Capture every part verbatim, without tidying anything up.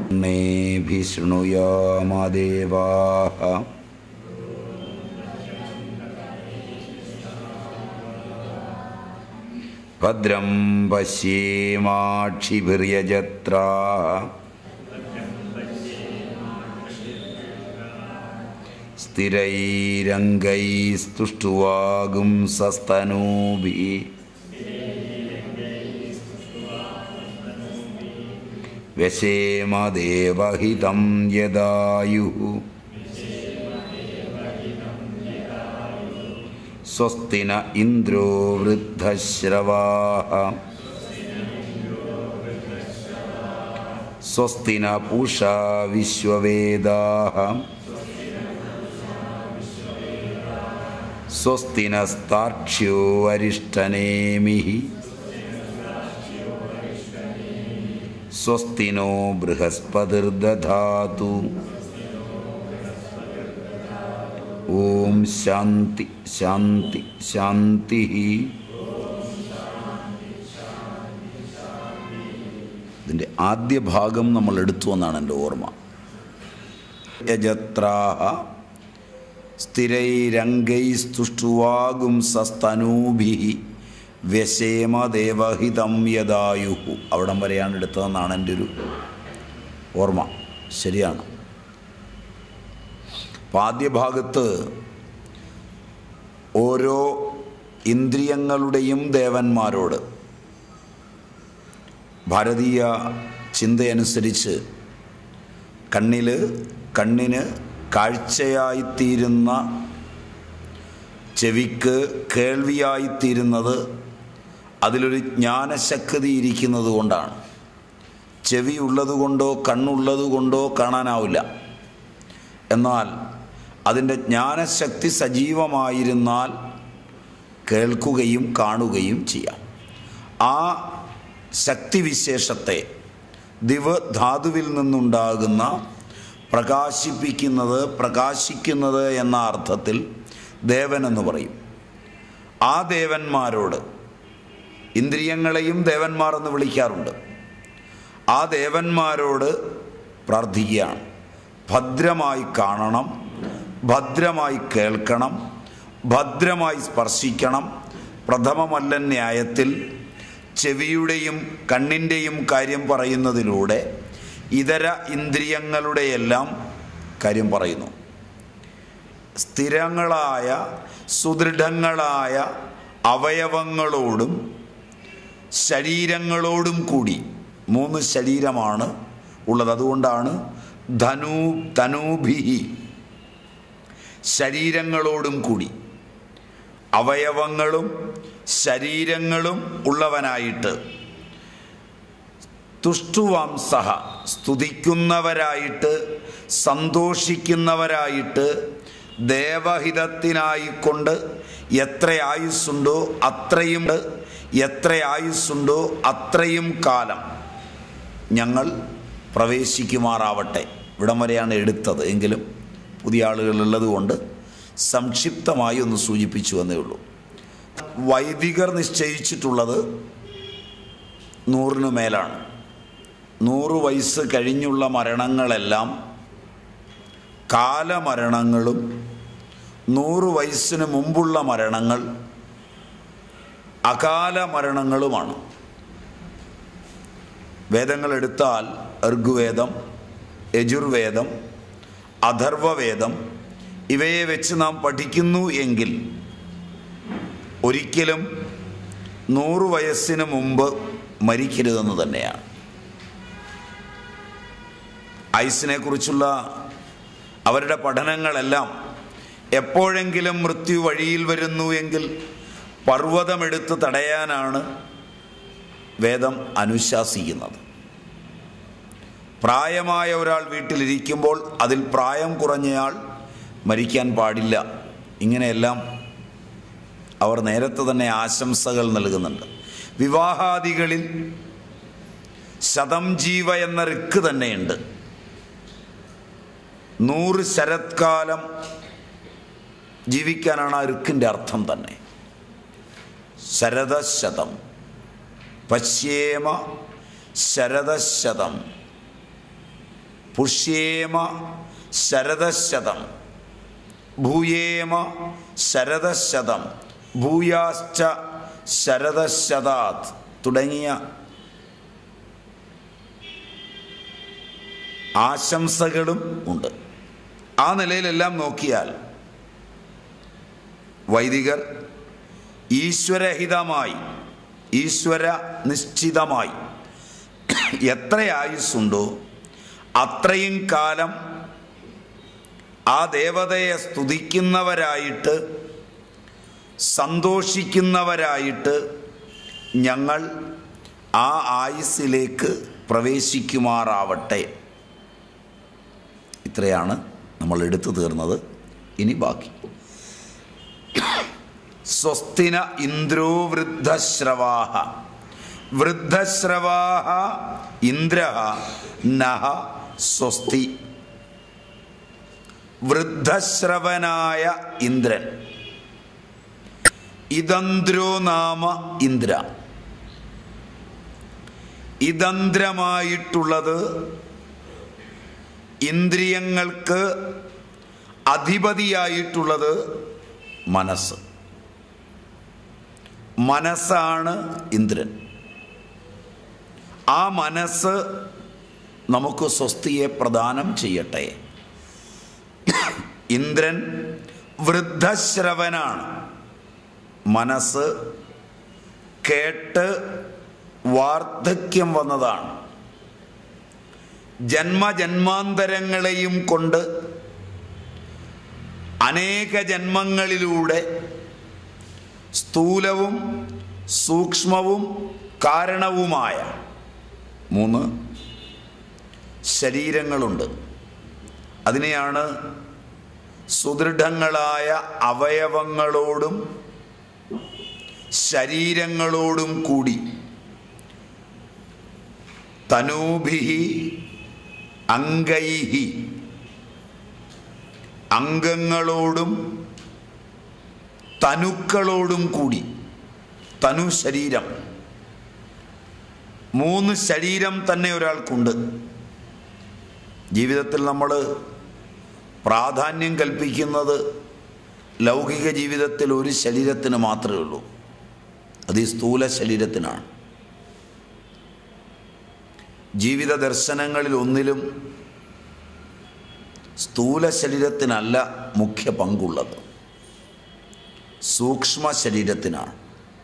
ഭിശൃണുയാമദേവാഃ ഭദ്രം പശ്യേമാക്ഷിഭിര്യജത്രാഃ സ്ഥിരൈരംഗൈസ്തുഷ്ടുവാഗുംസസ്തനൂഭിഃ വ്യശേമ ദേവഹിതം യദായുഃ സ്വസ്തി ന ഇന്ദ്രോ വൃദ്ധശ്രവാഃ സ്വസ്തി ന പൂഷാ വിശ്വവേദാഃ സ്വസ്തി നസ്താർക്ഷ്യോ അരിഷ്ടനേമിഃ സ്വസ്തി നോ ബൃഹസ്പതിർദധാതു. ഓം ശാന്തി ശാന്തി ശാന്തി. ഇതിൻ്റെ ആദ്യ ഭാഗം നമ്മൾ എടുത്തു എന്നാണ് എൻ്റെ ഓർമ്മ. യജത്രാഃ സ്ഥിരൈരംഗൈസ്തുഷ്ടുവാഗുംസസ്തനൂഭിഃ വ്യശേമ ദേവഹിതം യദായുഃ. അവിടം വരെയാണ് എടുത്തതെന്നാണ് എൻ്റെ ഒരു ഓർമ്മ. ശരിയാണ്. അപ്പം ആദ്യ ഭാഗത്ത് ഓരോ ഇന്ദ്രിയങ്ങളുടെയും ദേവന്മാരോട് ഭാരതീയ ചിന്തയനുസരിച്ച് കണ്ണിൽ കണ്ണിന് കാഴ്ചയായിത്തീരുന്ന, ചെവിക്ക് കേൾവിയായിത്തീരുന്നത് അതിലൊരു ജ്ഞാനശക്തി ഇരിക്കുന്നത് കൊണ്ടാണ്. ചെവി ഉള്ളതുകൊണ്ടോ കണ്ണുള്ളതുകൊണ്ടോ കാണാനാവില്ല. എന്നാൽ അതിൻ്റെ ജ്ഞാനശക്തി സജീവമായിരുന്നാൽ കേൾക്കുകയും കാണുകയും ചെയ്യാം. ആ ശക്തിവിശേഷത്തെ ദിവ ധാതുവിൽ നിന്നുണ്ടാകുന്ന പ്രകാശിപ്പിക്കുന്നത്, പ്രകാശിക്കുന്നത് എന്ന അർത്ഥത്തിൽ ദേവനെന്ന് പറയും. ആ ദേവന്മാരോട്, ഇന്ദ്രിയങ്ങളെയും ദേവന്മാർ എന്ന് വിളിക്കാറുണ്ട്, ആ ദേവന്മാരോട് പ്രാർത്ഥിക്കുകയാണ്. ഭദ്രമായി കാണണം, ഭദ്രമായി കേൾക്കണം, ഭദ്രമായി സ്പർശിക്കണം. പ്രഥമമല്ല ന്യായത്തിൽ ചെവിയുടെയും കണ്ണിൻ്റെയും കാര്യം പറയുന്നതിലൂടെ ഇതര ഇന്ദ്രിയങ്ങളുടെയെല്ലാം കാര്യം പറയുന്നു. സ്ഥിരങ്ങളായ സുദൃഢങ്ങളായ അവയവങ്ങളോടും ശരീരങ്ങളോടും കൂടി, മൂന്ന് ശരീരമാണ് ഉള്ളത്. അതുകൊണ്ടാണ് ധനു തനൂഭിഹി, ശരീരങ്ങളോടും കൂടി, അവയവങ്ങളും ശരീരങ്ങളും ഉള്ളവനായിട്ട്, തുഷ്ടുവാംസഹ, സ്തുതിക്കുന്നവരായിട്ട്, സന്തോഷിക്കുന്നവരായിട്ട്, ദേവഹിതത്തിനായിക്കൊണ്ട് എത്ര ആയുസ്സുണ്ടോ അത്രയും എത്ര ആയുസ്സുണ്ടോ അത്രയും കാലം ഞങ്ങൾ പ്രവേശിക്കുമാറാവട്ടെ. ഇവിടം വരെയാണ് എടുത്തത്. എങ്കിലും പുതിയ ആളുകളുള്ളത് കൊണ്ട് സംക്ഷിപ്തമായി ഒന്ന് സൂചിപ്പിച്ചു എന്നേ ഉള്ളൂ. വൈദികർ നിശ്ചയിച്ചിട്ടുള്ളത് നൂറിന് മേലാണ്. നൂറ് വയസ്സ് കഴിഞ്ഞുള്ള മരണങ്ങളെല്ലാം കാലമരണങ്ങളും നൂറ് വയസ്സിന് മുമ്പുള്ള മരണങ്ങൾ അകാല മരണങ്ങളുമാണ്. വേദങ്ങൾ എടുത്താൽ ഋഗ്വേദം, യജുർവേദം, അഥർവവേദം ഇവയെ വെച്ച് നാം പഠിക്കുന്നു എങ്കിൽ ഒരിക്കലും നൂറ് വയസ്സിന് മുമ്പ് മരിക്കരുതെന്ന് തന്നെയാണ്. ആയുസ്സിനെ കുറിച്ചുള്ള അവരുടെ പഠനങ്ങളെല്ലാം എപ്പോഴെങ്കിലും മൃത്യു വഴിയിൽ വരുന്നു എങ്കിൽ പർവ്വതമെടുത്ത് തടയാനാണ് വേദം അനുശാസിക്കുന്നത്. പ്രായമായ ഒരാൾ വീട്ടിലിരിക്കുമ്പോൾ അതിൽ പ്രായം കുറഞ്ഞയാൾ മരിക്കാൻ പാടില്ല. ഇങ്ങനെയെല്ലാം അവർ നേരത്തെ തന്നെ ആശംസകൾ നൽകുന്നുണ്ട്. വിവാഹാദികളിൽ ശതം ജീവ എന്ന ഋക്ക് തന്നെയുണ്ട്. നൂറ് ശരത്കാലം ജീവിക്കാനാണ് ആ ഋക്കിൻ്റെ അർത്ഥം തന്നെ. ശരദശതം, പശ്യേമ ശരദശതം. പുഷ്യേമ ശരദശതം, ഭൂയേമ ശരദശതം, ഭൂയാശ്ച ശരദശതാത് തുടങ്ങിയ ആശംസകളും ഉണ്ട്. ആ നിലയിലെല്ലാം നോക്കിയാൽ വൈദികർ ഈശ്വരഹിതമായി, ഈശ്വര നിശ്ചിതമായി എത്ര ആയുസ്സുണ്ടോ അത്രയും കാലം ആ ദേവതയെ സ്തുതിക്കുന്നവരായിട്ട്, സന്തോഷിക്കുന്നവരായിട്ട് ഞങ്ങൾ ആ ആയുസ്സിലേക്ക് പ്രവേശിക്കുമാറാവട്ടെ. ഇത്രയാണ് നമ്മൾ എടുത്തു തീർന്നത്. ഇനി ബാക്കി. സ്വസ്തിന ഇന്ദ്രോ വൃദ്ധശ്രവാഹ, വൃദ്ധശ്രവാഹ ഇന്ദ്ര നഹ സ്വസ്തി. വൃദ്ധശ്രവനായ ഇന്ദ്രൻ, ഇതന്ത്രോ നാമ ഇന്ദ്ര. ഇതന്ത്രമായിട്ടുള്ളത് ഇന്ദ്രിയങ്ങൾക്ക് അധിപതിയായിട്ടുള്ളത് മനസ്സ്. മനസ്സാണ് ഇന്ദ്രൻ. ആ മനസ്സ് നമുക്ക് സ്വസ്തിയെ പ്രദാനം ചെയ്യട്ടെ. ഇന്ദ്രൻ വൃദ്ധശ്രവനാണ്. മനസ്സ് കേട്ട് വാർദ്ധക്യം വന്നതാണ്. ജന്മജന്മാന്തരങ്ങളെയും കൊണ്ട് അനേക ജന്മങ്ങളിലൂടെ സ്ഥൂലവും സൂക്ഷ്മവും കാരണവുമായ മൂന്ന് ശരീരങ്ങളുണ്ട്. അതിനെയാണ് സുദൃഢങ്ങളായ അവയവങ്ങളോടും ശരീരങ്ങളോടും കൂടി തനൂഭിഹി അംഗൈഹി, അംഗങ്ങളോടും തനുക്കളോടും കൂടി. തനു ശരീരം, മൂന്ന് ശരീരം തന്നെ ഒരാൾക്കുണ്ട്. ജീവിതത്തിൽ നമ്മൾ പ്രാധാന്യം കൽപ്പിക്കുന്നത് ലൗകിക ജീവിതത്തിൽ ഒരു ശരീരത്തിന് മാത്രമേ ഉള്ളൂ. അത് ഈ സ്ഥൂല ശരീരത്തിനാണ്. ജീവിത ദർശനങ്ങളിൽ ഒന്നിലും സ്ഥൂല ശരീരത്തിനല്ല മുഖ്യ പങ്കുള്ളത്, സൂക്ഷ്മ ശരീരത്തിനാണ്.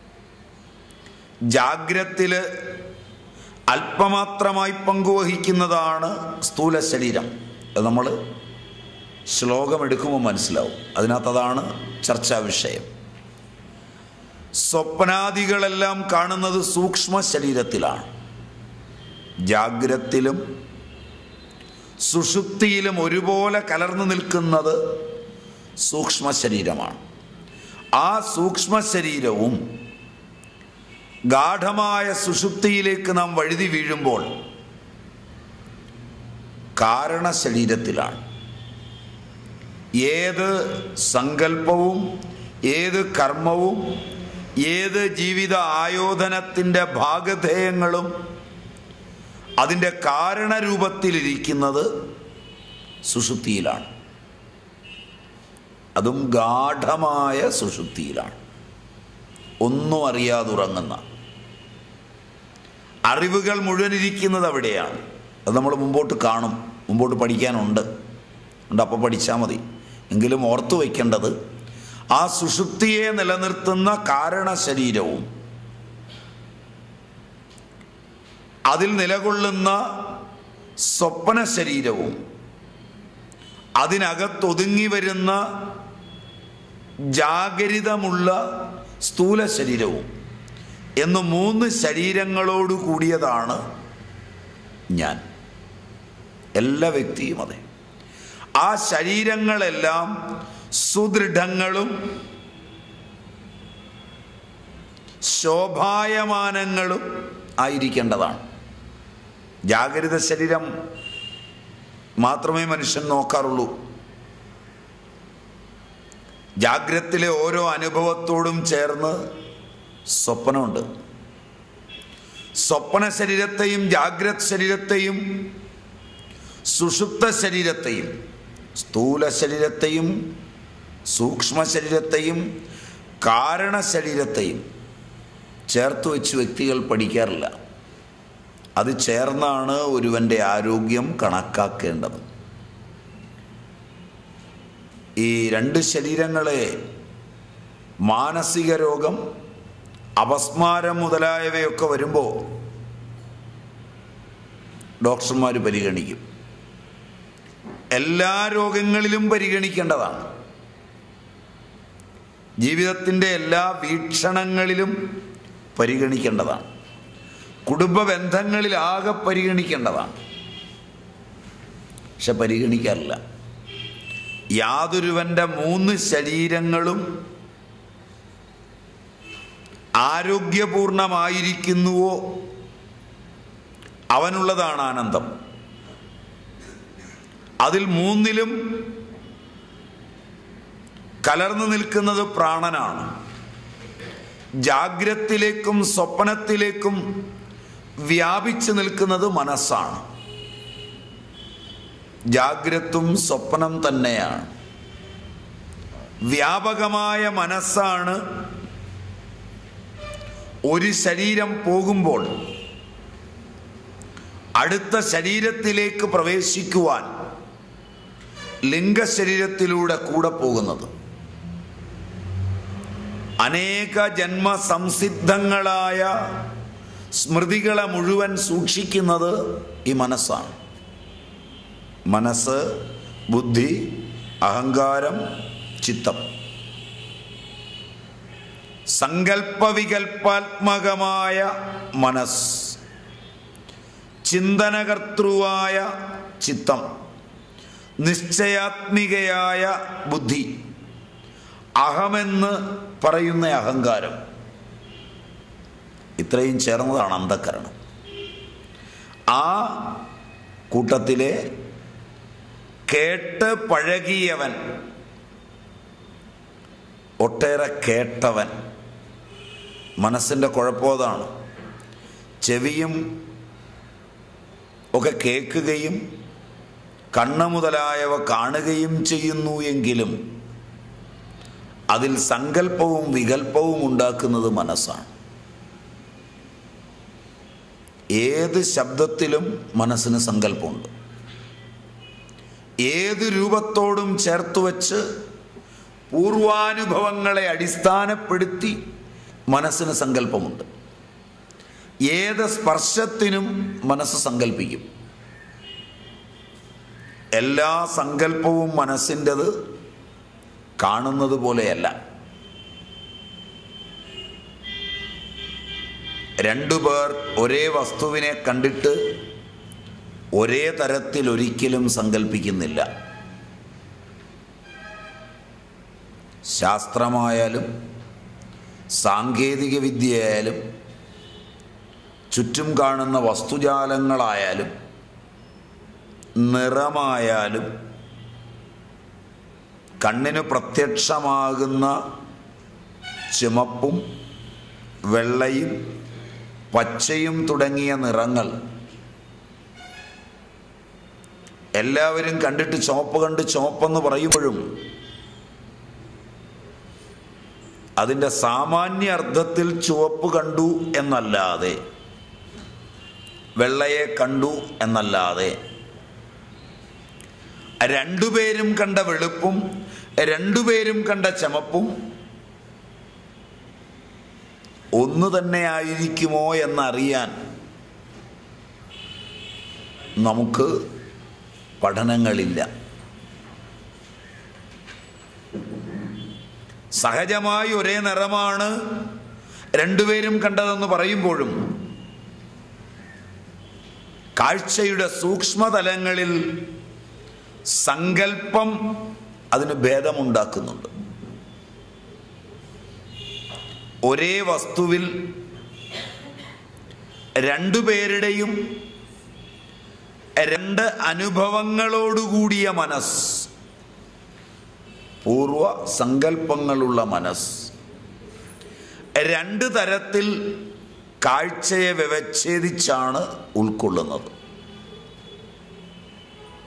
ജാഗ്രത്തിൽ അല്പമാത്രമായി പങ്കുവഹിക്കുന്നതാണ് സ്ഥൂല ശരീരം. അത് നമ്മൾ ശ്ലോകമെടുക്കുമ്പോൾ മനസ്സിലാവും. അതിനകത്തതാണ് ചർച്ചാ വിഷയം. സ്വപ്നാദികളെല്ലാം കാണുന്നത് സൂക്ഷ്മ ശരീരത്തിലാണ്. ജാഗ്രത്തിലും സുഷുപ്തിയിലും ഒരുപോലെ കലർന്നു നിൽക്കുന്നത് സൂക്ഷ്മ ശരീരമാണ്. ആ സൂക്ഷ്മ ശരീരവും ഗാഢമായ സുഷുപ്തിയിലേക്ക് നാം വഴുതി വീഴുമ്പോൾ കാരണശരീരത്തിലാണ്. ഏത് സങ്കല്പവും ഏത് കർമ്മവും ഏത് ജീവിത ആയോധനത്തിൻ്റെ ഭാഗധേയങ്ങളും അതിൻ്റെ കാരണരൂപത്തിലിരിക്കുന്നത് സുഷുപ്തിയിലാണ്. അതും ഗാഢമായ സുഷുപ്തിയിലാണ്. ഒന്നും അറിയാതുറങ്ങുന്ന അറിവുകൾ മുഴുവൻ ഇരിക്കുന്നത് അവിടെയാണ്. അത് നമ്മൾ മുമ്പോട്ട് കാണും, മുമ്പോട്ട് പഠിക്കാനുണ്ട്. ഉണ്ട്, അപ്പോൾ പഠിച്ചാൽ മതി. എങ്കിലും ഓർത്തു വയ്ക്കേണ്ടത് ആ സുഷുപ്തിയെ നിലനിർത്തുന്ന കാരണശരീരവും അതിൽ നിലകൊള്ളുന്ന സ്വപ്ന ശരീരവും അതിനകത്തൊതുങ്ങി വരുന്ന ജാഗരിതമുള്ള സ്ഥൂല ശരീരവും എന്ന് മൂന്ന് ശരീരങ്ങളോട് കൂടിയതാണ് ഞാൻ. എല്ലാ വ്യക്തിയും അതെ. ആ ശരീരങ്ങളെല്ലാം സുദൃഢങ്ങളും ശോഭായമാനങ്ങളും ആയിരിക്കേണ്ടതാണ്. ജാഗരിത ശരീരം മാത്രമേ മനുഷ്യൻ നോക്കാറുള്ളൂ. ജാഗ്രത്തിലെ ഓരോ അനുഭവത്തോടും ചേർന്ന് സ്വപ്നമുണ്ട്. സ്വപ്ന ശരീരത്തെയും ജാഗ്രത് ശരീരത്തെയും സുഷുപ്ത ശരീരത്തെയും, സ്ഥൂല ശരീരത്തെയും സൂക്ഷ്മ ശരീരത്തെയും കാരണ ശരീരത്തെയും ചേർത്ത് വെച്ച് വ്യക്തികൾ പഠിക്കാറില്ല. അത് ചേർന്നാണ് ഒരുവൻ്റെ ആരോഗ്യം കണക്കാക്കേണ്ടത്. ഈ രണ്ട് ശരീരങ്ങളെ മാനസിക രോഗം, അപസ്മാരം മുതലായവയൊക്കെ വരുമ്പോൾ ഡോക്ടർമാർ പരിഗണിക്കും. എല്ലാ രോഗങ്ങളിലും പരിഗണിക്കേണ്ടതാണ്. ജീവിതത്തിൻ്റെ എല്ലാ വീക്ഷണങ്ങളിലും പരിഗണിക്കേണ്ടതാണ്. കുടുംബ ബന്ധങ്ങളിലാകെ പരിഗണിക്കേണ്ടതാണ്. പക്ഷെ പരിഗണിക്കാറില്ല. യാതൊരുവൻ്റെ മൂന്ന് ശരീരങ്ങളും ആരോഗ്യപൂർണമായിരിക്കുന്നുവോ അവനുള്ളതാണ് ആനന്ദം. അതിൽ മൂന്നിലും കലർന്നു നിൽക്കുന്നത് പ്രാണനാണ്. ജാഗ്രത്തിലേക്കും സ്വപ്നത്തിലേക്കും വ്യാപിച്ചു നിൽക്കുന്നത് മനസ്സാണ്. ജാഗ്രത്തും സ്വപ്നം തന്നെയാണ്. വ്യാപകമായ മനസ്സാണ് ഒരു ശരീരം പോകുമ്പോൾ അടുത്ത ശരീരത്തിലേക്ക് പ്രവേശിക്കുവാൻ ലിംഗശരീരത്തിലൂടെ കൂടെ പോകുന്നത്. അനേക ജന്മ സംസിദ്ധങ്ങളായ സ്മൃതികളെ മുഴുവൻ സൂക്ഷിക്കുന്നത് ഈ മനസ്സാണ്. മനസ്സ്, ബുദ്ധി, അഹങ്കാരം, ചിത്തം. സങ്കല്പവികൽപ്പാത്മകമായ മനസ്സ്, ചിന്തനകർത്തൃവായ ചിത്തം, നിശ്ചയാത്മികയായ ബുദ്ധി, അഹമെന്ന് പറയുന്ന അഹങ്കാരം. ഇത്രയും ചേർന്നതാണ് അന്ധക്കരണം. ആ കൂട്ടത്തിലെ കേട്ട് പഴകിയവൻ, ഒട്ടേറെ കേട്ടവൻ. മനസ്സിൻ്റെ കുഴപ്പമാണ്. ചെവിയും ഒക്കെ കേൾക്കുകയും കണ്ണ് മുതലായവ കാണുകയും ചെയ്യുന്നു എങ്കിലും അതിൽ സങ്കല്പവും വികല്പവും ഉണ്ടാക്കുന്നത് മനസ്സാണ്. ഏത് ശബ്ദത്തിലും മനസ്സിന് സങ്കല്പമുണ്ട്. ഏത് രൂപത്തോടും ചേർത്ത് വച്ച് പൂർവാനുഭവങ്ങളെ അടിസ്ഥാനപ്പെടുത്തി മനസ്സിന് സങ്കല്പമുണ്ട്. ഏത് സ്പർശത്തിനും മനസ്സ് സങ്കല്പിക്കും. എല്ലാ സങ്കല്പവും മനസ്സിൻ്റെത് കാണുന്നത് പോലെയല്ല. രണ്ടുപേർ ഒരേ വസ്തുവിനെ കണ്ടിട്ട് ഒരേ തരത്തിൽ ഒരിക്കലും സങ്കല്പിക്കുന്നില്ല. ശാസ്ത്രമായാലും സാങ്കേതിക വിദ്യയായാലും ചുറ്റും കാണുന്ന വസ്തുജാലങ്ങളായാലും നിറമായാലും കണ്ണിന് പ്രത്യക്ഷമാകുന്ന ചുമപ്പും വെള്ളയും പച്ചയും തുടങ്ങിയ നിറങ്ങൾ എല്ലാവരും കണ്ടിട്ട് ചുവപ്പ് കണ്ട് ചുവപ്പെന്ന് പറയുമ്പോഴും അതിൻ്റെ സാമാന്യ അർത്ഥത്തിൽ ചുവപ്പ് കണ്ടു എന്നല്ലാതെ, വെള്ളയെ കണ്ടു എന്നല്ലാതെ, രണ്ടുപേരും കണ്ട വെളുപ്പും രണ്ടുപേരും കണ്ട ചുമപ്പും ഒന്ന് തന്നെ ആയിരിക്കുമോ എന്നറിയാൻ നമുക്ക് പഠനങ്ങളില്ല. സഹജമായി ഒരേ നിറമാണ് രണ്ടുപേരും കണ്ടതെന്ന് പറയുമ്പോഴും കാഴ്ചയുടെ സൂക്ഷ്മതലങ്ങളിൽ സങ്കല്പം അതിന് ഭേദമുണ്ടാക്കുന്നുണ്ട്. ഒരേ വസ്തുവിൽ രണ്ടുപേരുടെയും രണ്ട് അനുഭവങ്ങളോടുകൂടിയ മനസ്സ്, പൂർവ സങ്കല്പങ്ങളുള്ള മനസ്സ്, രണ്ട് തരത്തിൽ കാഴ്ചയെ വ്യവച്ഛേദിച്ചാണ് ഉൾക്കൊള്ളുന്നത്.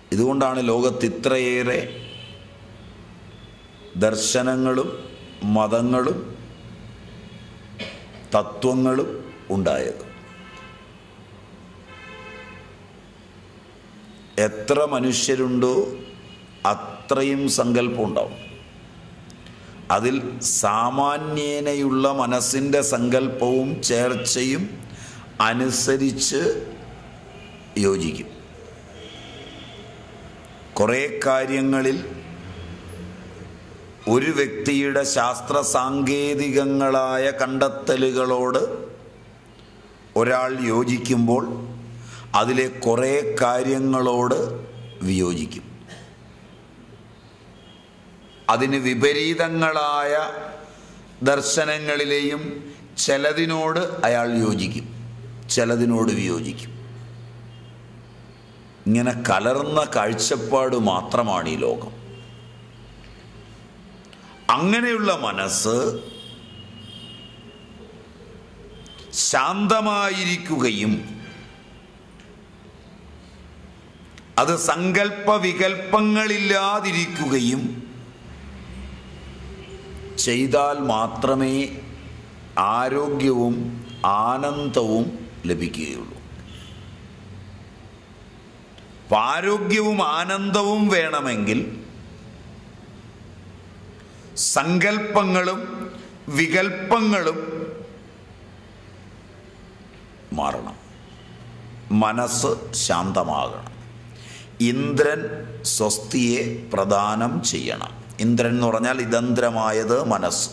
ഇതുകൊണ്ടാണ് ലോകത്ത് ഇത്രയേറെ ദർശനങ്ങളും മതങ്ങളും തത്വങ്ങളും ഉണ്ടായത്. എത്ര മനുഷ്യരുണ്ടോ അത്രയും സങ്കല്പം ഉണ്ടാവും. അതിൽ സാമാന്യേനയുള്ള മനസ്സിൻ്റെ സങ്കല്പവും ചേർച്ചയും അനുസരിച്ച് യോജിക്കും. കുറേ കാര്യങ്ങളിൽ ഒരു വ്യക്തിയുടെ ശാസ്ത്ര സാങ്കേതികങ്ങളായ കണ്ടെത്തലുകളോട് ഒരാൾ യോജിക്കുമ്പോൾ അതിലെ കുറേ കാര്യങ്ങളോട് വിയോജിക്കും. അതിന് വിപരീതങ്ങളായ ദർശനങ്ങളിലെയും ചിലതിനോട് അയാൾ യോജിക്കും, ചിലതിനോട് വിയോജിക്കും. ഇങ്ങനെ കലർന്ന കാഴ്ചപ്പാട് മാത്രമാണ് ഈ ലോകം. അങ്ങനെയുള്ള മനസ്സ് ശാന്തമായിരിക്കുകയും അത് സങ്കല്പ വികല്പങ്ങളില്ലാതിരിക്കുകയും ചെയ്താൽ മാത്രമേ ആരോഗ്യവും ആനന്ദവും ലഭിക്കുകയുള്ളൂ. ആരോഗ്യവും ആനന്ദവും വേണമെങ്കിൽ സങ്കല്പങ്ങളും വികല്പങ്ങളും മാറണം, മനസ്സ് ശാന്തമാകണം. ഇന്ദ്രൻ സ്വസ്തിയെ പ്രദാനം ചെയ്യണം. ഇന്ദ്രൻ എന്ന് പറഞ്ഞാൽ ഇതന്ത്രമായത് മനസ്സ്.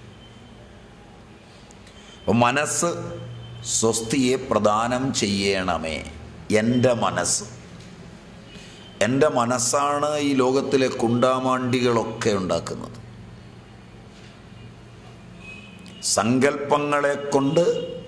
മനസ്സ് സ്വസ്തിയെ പ്രദാനം ചെയ്യണമേ. എൻ്റെ മനസ്സ്, എൻ്റെ മനസ്സാണ് ഈ ലോകത്തിലെ കുണ്ടാമാണ്ടികളൊക്കെ ഉണ്ടാക്കുന്നത്. സങ്കല്പങ്ങളെ കൊണ്ട്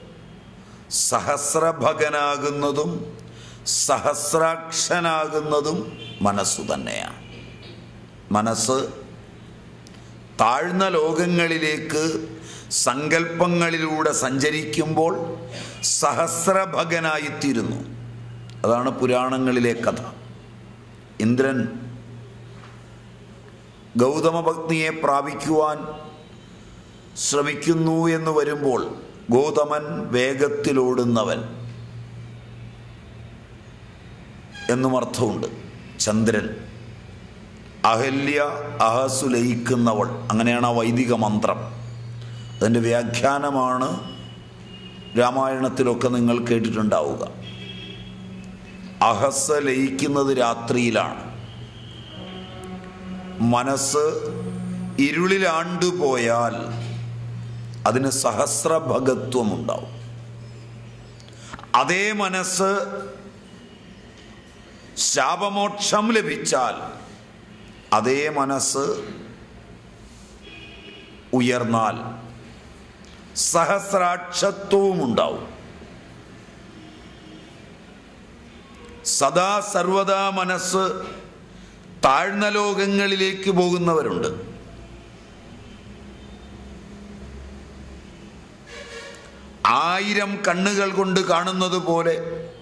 സഹസ്രഭകനാകുന്നതും സഹസ്രാക്ഷനാകുന്നതും മനസ്സു തന്നെയാണ്. മനസ്സ് താഴ്ന്ന ലോകങ്ങളിലേക്ക് സങ്കല്പങ്ങളിലൂടെ സഞ്ചരിക്കുമ്പോൾ സഹസ്രഭകനായിത്തീരുന്നു. അതാണ് പുരാണങ്ങളിലെ കഥ. ഇന്ദ്രൻ ഗൗതമ പത്നിയെ പ്രാപിക്കുവാൻ ശ്രമിക്കുന്നു എന്ന് വരുമ്പോൾ ഗൗതമൻ വേഗത്തിലോടുന്നവൻ എന്നും അർത്ഥമുണ്ട്. ചന്ദ്രൻ, അഹല്യ അഹസു ലയിക്കുന്നവൾ, അങ്ങനെയാണ് ആ വൈദിക മന്ത്രം. അതിൻ്റെ വ്യാഖ്യാനമാണ് രാമായണത്തിലൊക്കെ നിങ്ങൾ കേട്ടിട്ടുണ്ടാവുക. അഹസ ലയിക്കുന്നത് രാത്രിയിലാണ്. മനസ്സ് ഇരുളിലാണ്ടുപോയാൽ അതിന് സഹസ്രഭകത്വമുണ്ടാവും. അതേ മനസ്സ് ശാപമോക്ഷം ലഭിച്ചാൽ അതേ മനസ്സ് ഉയർന്നാൽ സഹസ്രാക്ഷത്വവും ഉണ്ടാവും. സദാ സർവദാ മനസ്സ് താഴ്ന്ന ലോകങ്ങളിലേക്ക് പോകുന്നവരുണ്ട്. ആയിരം കണ്ണുകൾ കൊണ്ട് കാണുന്നത് പോലെ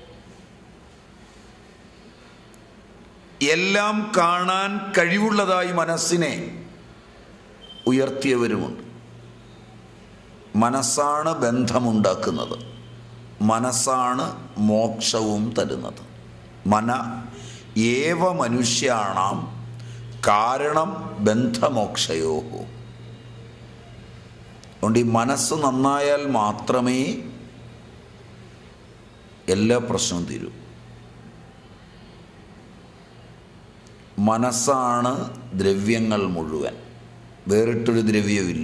എല്ലാം കാണാൻ കഴിവുള്ളതായി മനസ്സിനെ ഉയർത്തിയവരുമുണ്ട്. മനസ്സാണ് ബന്ധമുണ്ടാക്കുന്നത്, മനസ്സാണ് മോക്ഷവും തരുന്നത്. മന ഏവ മനുഷ്യാണാം കാരണം ബന്ധമോക്ഷയോ. അതുകൊണ്ട് ഈ മനസ്സ് നന്നായാൽ മാത്രമേ എല്ലാ പ്രശ്നവും തീരൂ. മനസ്സാണ് ദ്രവ്യങ്ങൾ മുഴുവൻ, വേറിട്ടൊരു ദ്രവ്യമില്ല.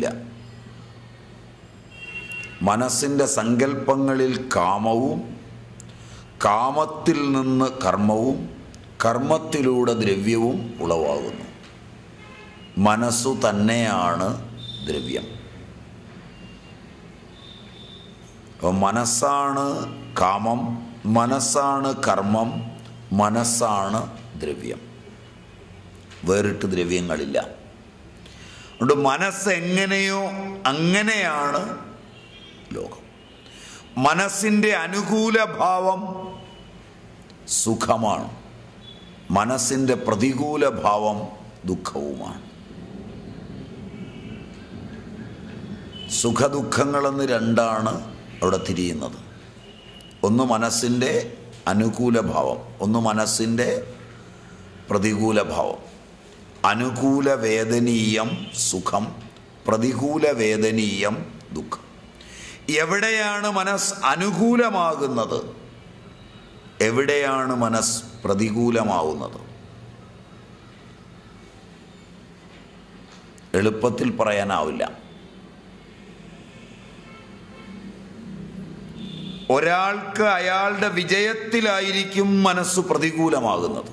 മനസ്സിൻ്റെ സങ്കല്പങ്ങളിൽ കാമവും, കാമത്തിൽ നിന്ന് കർമ്മവും, കർമ്മത്തിലൂടെ ദ്രവ്യവും ഉളവാകുന്നു. മനസ്സു തന്നെയാണ് ദ്രവ്യം. അപ്പോൾ മനസ്സാണ് കാമം, മനസ്സാണ് കർമ്മം, മനസ്സാണ് ദ്രവ്യം. വേറിട്ട് ദ്രവ്യങ്ങളില്ല. അതുകൊണ്ട് മനസ്സ് എങ്ങനെയോ അങ്ങനെയാണ് ലോകം. മനസ്സിൻ്റെ അനുകൂല ഭാവം സുഖമാണ്. മനസ്സിൻ്റെ പ്രതികൂല ഭാവം ദുഃഖവുമാണ്. സുഖദുഃഖങ്ങളെന്ന് രണ്ടാണ് അവിടെ തിരിയുന്നത്. ഒന്ന് മനസ്സിൻ്റെ അനുകൂല ഭാവം, ഒന്ന് മനസ്സിൻ്റെ പ്രതികൂല ഭാവം. അനുകൂല വേദനീയം സുഖം, പ്രതികൂല വേദനീയം ദുഃഖം. എവിടെയാണ് മനസ്സ് അനുകൂലമാകുന്നത്, എവിടെയാണ് മനസ്സ് പ്രതികൂലമാവുന്നത്? എളുപ്പത്തിൽ പറയാനാവില്ല. ഒരാൾക്ക് അയാളുടെ വിജയത്തിലായിരിക്കും മനസ്സ് പ്രതികൂലമാകുന്നത്,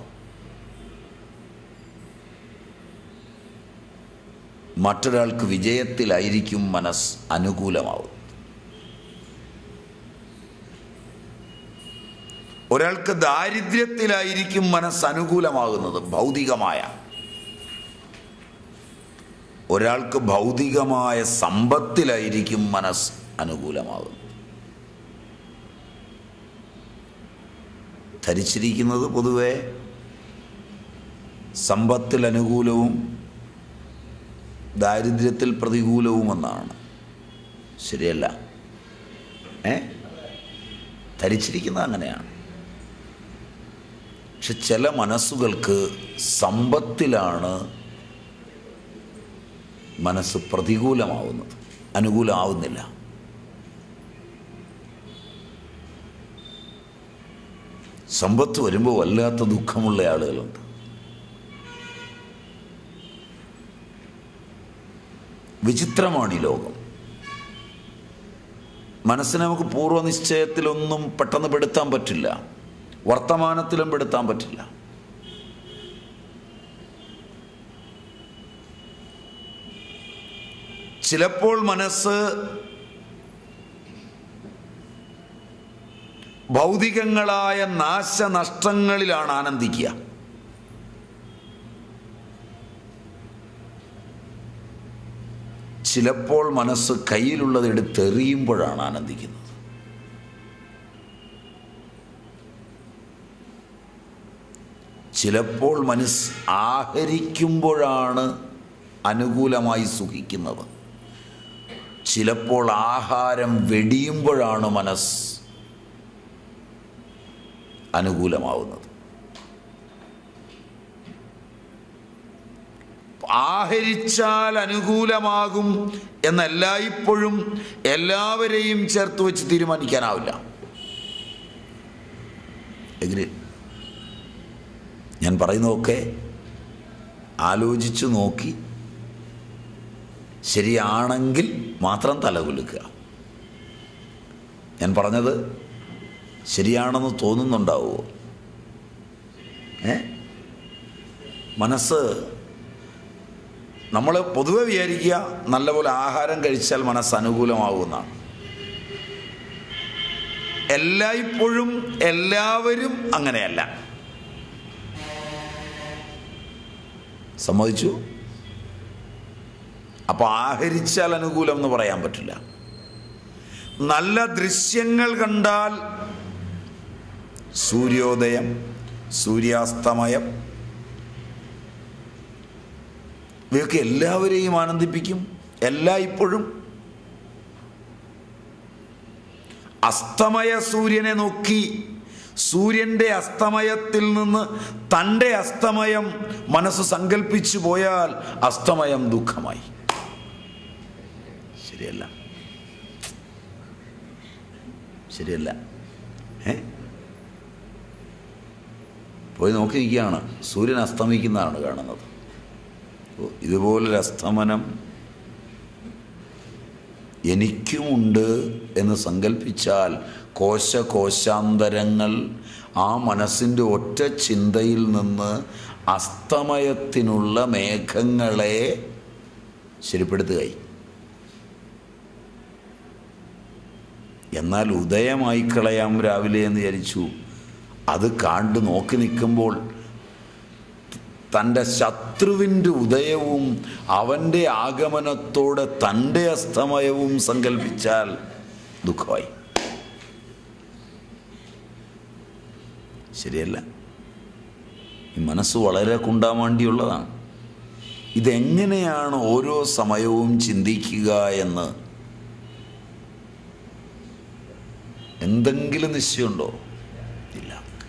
മറ്റൊരാൾക്ക് വിജയത്തിലായിരിക്കും മനസ്സ് അനുകൂലമാവുന്നത്. ഒരാൾക്ക് ദാരിദ്ര്യത്തിലായിരിക്കും മനസ്സ് അനുകൂലമാകുന്നത്, ഭൗതികമായ. ഒരാൾക്ക് ഭൗതികമായ സമ്പത്തിലായിരിക്കും മനസ്സ് അനുകൂലമാകുന്നത്. ധരിച്ചിരിക്കുന്നത് പൊതുവെ സമ്പത്തിൽ അനുകൂലവും ദാരിദ്ര്യത്തിൽ പ്രതികൂലവുമെന്നാണ്. ശരിയല്ല? ഏ ധരിച്ചിരിക്കുന്നത് അങ്ങനെയാണ്. പക്ഷെ ചില മനസ്സുകൾക്ക് സമ്പത്തിലാണ് മനസ്സ് പ്രതികൂലമാവുന്നത്, അനുകൂലമാവുന്നില്ല. സമ്പത്ത് വരുമ്പോൾ വല്ലാത്ത ദുഃഖമുള്ള ആളുകളുണ്ട്. വിചിത്രമാണ് ഈ ലോകം. മനസ്സിനെ നമുക്ക് പൂർവ്വനിശ്ചയത്തിലൊന്നും പെട്ടെന്ന് പെടുത്താൻ പറ്റില്ല, വർത്തമാനത്തിലും പെടുത്താൻ പറ്റില്ല. ചിലപ്പോൾ മനസ്സ് ഭൗതികങ്ങളായ നാശനഷ്ടങ്ങളിലാണ് ആനന്ദിക്കുക. ചിലപ്പോൾ മനസ്സ് കയ്യിലുള്ളത് എടുത്തെറിയുമ്പോഴാണ് ആനന്ദിക്കുന്നത്. ചിലപ്പോൾ മനസ്സ് ആഹരിക്കുമ്പോഴാണ് അനുകൂലമായി സുഖിക്കുന്നത്. ചിലപ്പോൾ ആഹാരം വെടിയുമ്പോഴാണ് മനസ്സ് അനുകൂലമാവുന്നത്. ആഹരിച്ചാൽ അനുകൂലമാകും എന്നെല്ലായ്പ്പോഴും എല്ലാവരെയും ചേർത്ത് വെച്ച് തീരുമാനിക്കാനാവില്ല. എങ്ങനെ ഞാൻ പറയുന്നതൊക്കെ ആലോചിച്ച് നോക്കി ശരിയാണെങ്കിൽ മാത്രം തലകുലുക്കുക. ഞാൻ പറഞ്ഞത് ശരിയാണെന്ന് തോന്നുന്നുണ്ടാവുമോ? ഏ മനസ്സ് നമ്മൾ പൊതുവെ വിചാരിക്കുക നല്ലപോലെ ആഹാരം കഴിച്ചാൽ മനസ്സ് അനുകൂലമാകുമെന്നാണ്. എല്ലായ്പ്പോഴും എല്ലാവരും അങ്ങനെയല്ല. സമ്മതിച്ചു? അപ്പോൾ ആഹരിച്ചാൽ അനുകൂലം എന്ന് പറയാൻ പറ്റില്ല. നല്ല ദൃശ്യങ്ങൾ കണ്ടാൽ സൂര്യോദയം, സൂര്യാസ്തമയം, ഇവയൊക്കെ എല്ലാവരെയും ആനന്ദിപ്പിക്കും എല്ലായ്പ്പോഴും. അസ്തമയ സൂര്യനെ നോക്കി സൂര്യൻ്റെ അസ്തമയത്തിൽ നിന്ന് തൻ്റെ അസ്തമയം മനസ്സ് സങ്കല്പിച്ചു പോയാൽ അസ്തമയം ദുഃഖമായി. ശരിയല്ല? ശരിയല്ല? ഏ പോയി നോക്കി നിൽക്കുകയാണ്, സൂര്യൻ അസ്തമിക്കുന്നതാണ് കാണുന്നത്. ഇതുപോലൊരു അസ്തമനം എനിക്കുമുണ്ട് എന്ന് സങ്കല്പിച്ചാൽ കോശകോശാന്തരങ്ങൾ ആ മനസ്സിൻ്റെ ഒറ്റ ചിന്തയിൽ നിന്ന് അസ്തമയത്തിനുള്ള മേഘങ്ങളെ ശരിപ്പെടുത്തുകയായി. എന്നാൽ ഉദയമായി കളയാം രാവിലെ എന്ന് വിചാരിച്ചു. അത് കണ്ടു നോക്കി നിൽക്കുമ്പോൾ തൻ്റെ ശത്രുവിൻ്റെ ഉദയവും അവൻ്റെ ആഗമനത്തോടെ തൻ്റെ അസ്തമയവും സങ്കല്പിച്ചാൽ ദുഃഖമായി. ശരിയല്ല? ഈ മനസ്സ് വളരെ കുണ്ടാമാണ്ടിയുള്ളതാണ്. ഇതെങ്ങനെയാണ് ഓരോ സമയവും ചിന്തിക്കുക എന്ന് എന്തെങ്കിലും നിശ്ചയമുണ്ടോ? ഇല്ല.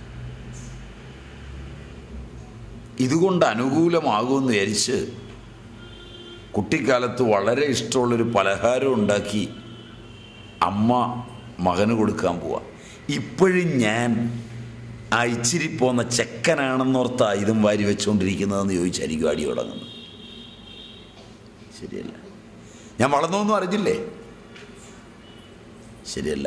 ഇതുകൊണ്ട് അനുകൂലമാകുമെന്ന് വിചാരിച്ച് കുട്ടിക്കാലത്ത് വളരെ ഇഷ്ടമുള്ളൊരു പലഹാരം ഉണ്ടാക്കി അമ്മ മകന് കൊടുക്കാൻ പോവാ. ഇപ്പോഴും ഞാൻ ആ ഇച്ചിരി പോന്ന ചെക്കനാണെന്നോർത്താ ഇതും വാരി വെച്ചുകൊണ്ടിരിക്കുന്നതെന്ന് ചോദിച്ചായിരിക്കും അടി തുടങ്ങുന്നത്. ശരിയല്ല. ഞാൻ വളർന്നൊന്നും അറിഞ്ഞില്ലേ? ശരിയല്ല.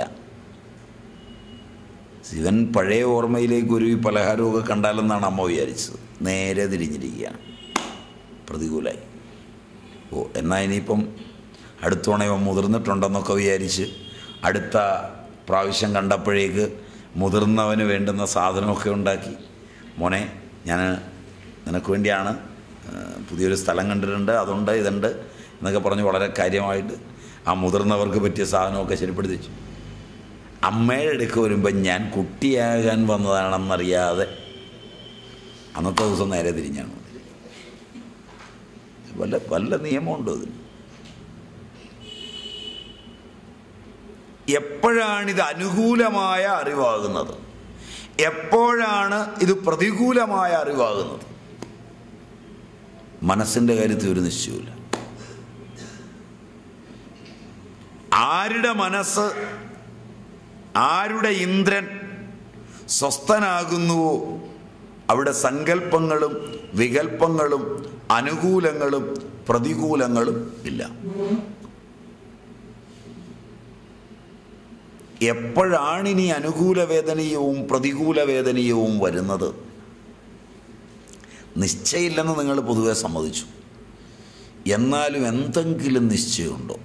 ശിവൻ പഴയ ഓർമ്മയിലേക്ക് ഒരു പലഹാരമൊക്കെ കണ്ടാലെന്നാണ് അമ്മ വിചാരിച്ചത്. നേരെ തിരിഞ്ഞിരിക്കുകയാണ്. പ്രതികൂലമായി. ഓ, എന്നാൽ ഇനിയിപ്പം അടുത്തോണ ഇവൻ മുതിർന്നിട്ടുണ്ടെന്നൊക്കെ വിചാരിച്ച് അടുത്ത പ്രാവശ്യം കണ്ടപ്പോഴേക്ക് മുതിർന്നവന് വേണ്ടുന്ന സാധനമൊക്കെ ഉണ്ടാക്കി. മോനെ, ഞാൻ നിനക്ക് വേണ്ടിയാണ്, പുതിയൊരു സ്ഥലം കണ്ടിട്ടുണ്ട്, അതുണ്ട് ഇതുണ്ട് എന്നൊക്കെ പറഞ്ഞ് വളരെ കാര്യമായിട്ട് ആ മുതിർന്നവർക്ക് പറ്റിയ സാധനമൊക്കെ ശരിപ്പെടുത്തി വെച്ചു. അമ്മയുടെ അടുക്ക് വരുമ്പോൾ ഞാൻ കുട്ടിയാകാൻ വന്നതാണെന്നറിയാതെ അന്നത്തെ ദിവസം നേരെ തിരിഞ്ഞാണ്. വല്ല വല്ല നിയമമുണ്ടോ ഇതിന്? എപ്പോഴാണിത് അനുകൂലമായ അറിവാകുന്നത്? എപ്പോഴാണ് ഇത് പ്രതികൂലമായ അറിവാകുന്നത്? മനസ്സിൻ്റെ കാര്യത്തിൽ ഒരു നിശ്ചയമില്ല. ആരുടെ മനസ്സ്, ആരുടെ ഇന്ദ്രൻ സ്വസ്ഥനാകുന്നുവോ അവിടെ സങ്കല്പങ്ങളും വികല്പങ്ങളും അനുകൂലങ്ങളും പ്രതികൂലങ്ങളും ഇല്ല. എപ്പോഴാണിനി അനുകൂല വേദനീയവും പ്രതികൂല വേദനീയവും വരുന്നത്? നിശ്ചയമില്ലെന്ന് നിങ്ങൾ പൊതുവെ സമ്മതിച്ചു. എന്നാലും എന്തെങ്കിലും നിശ്ചയമുണ്ടോ?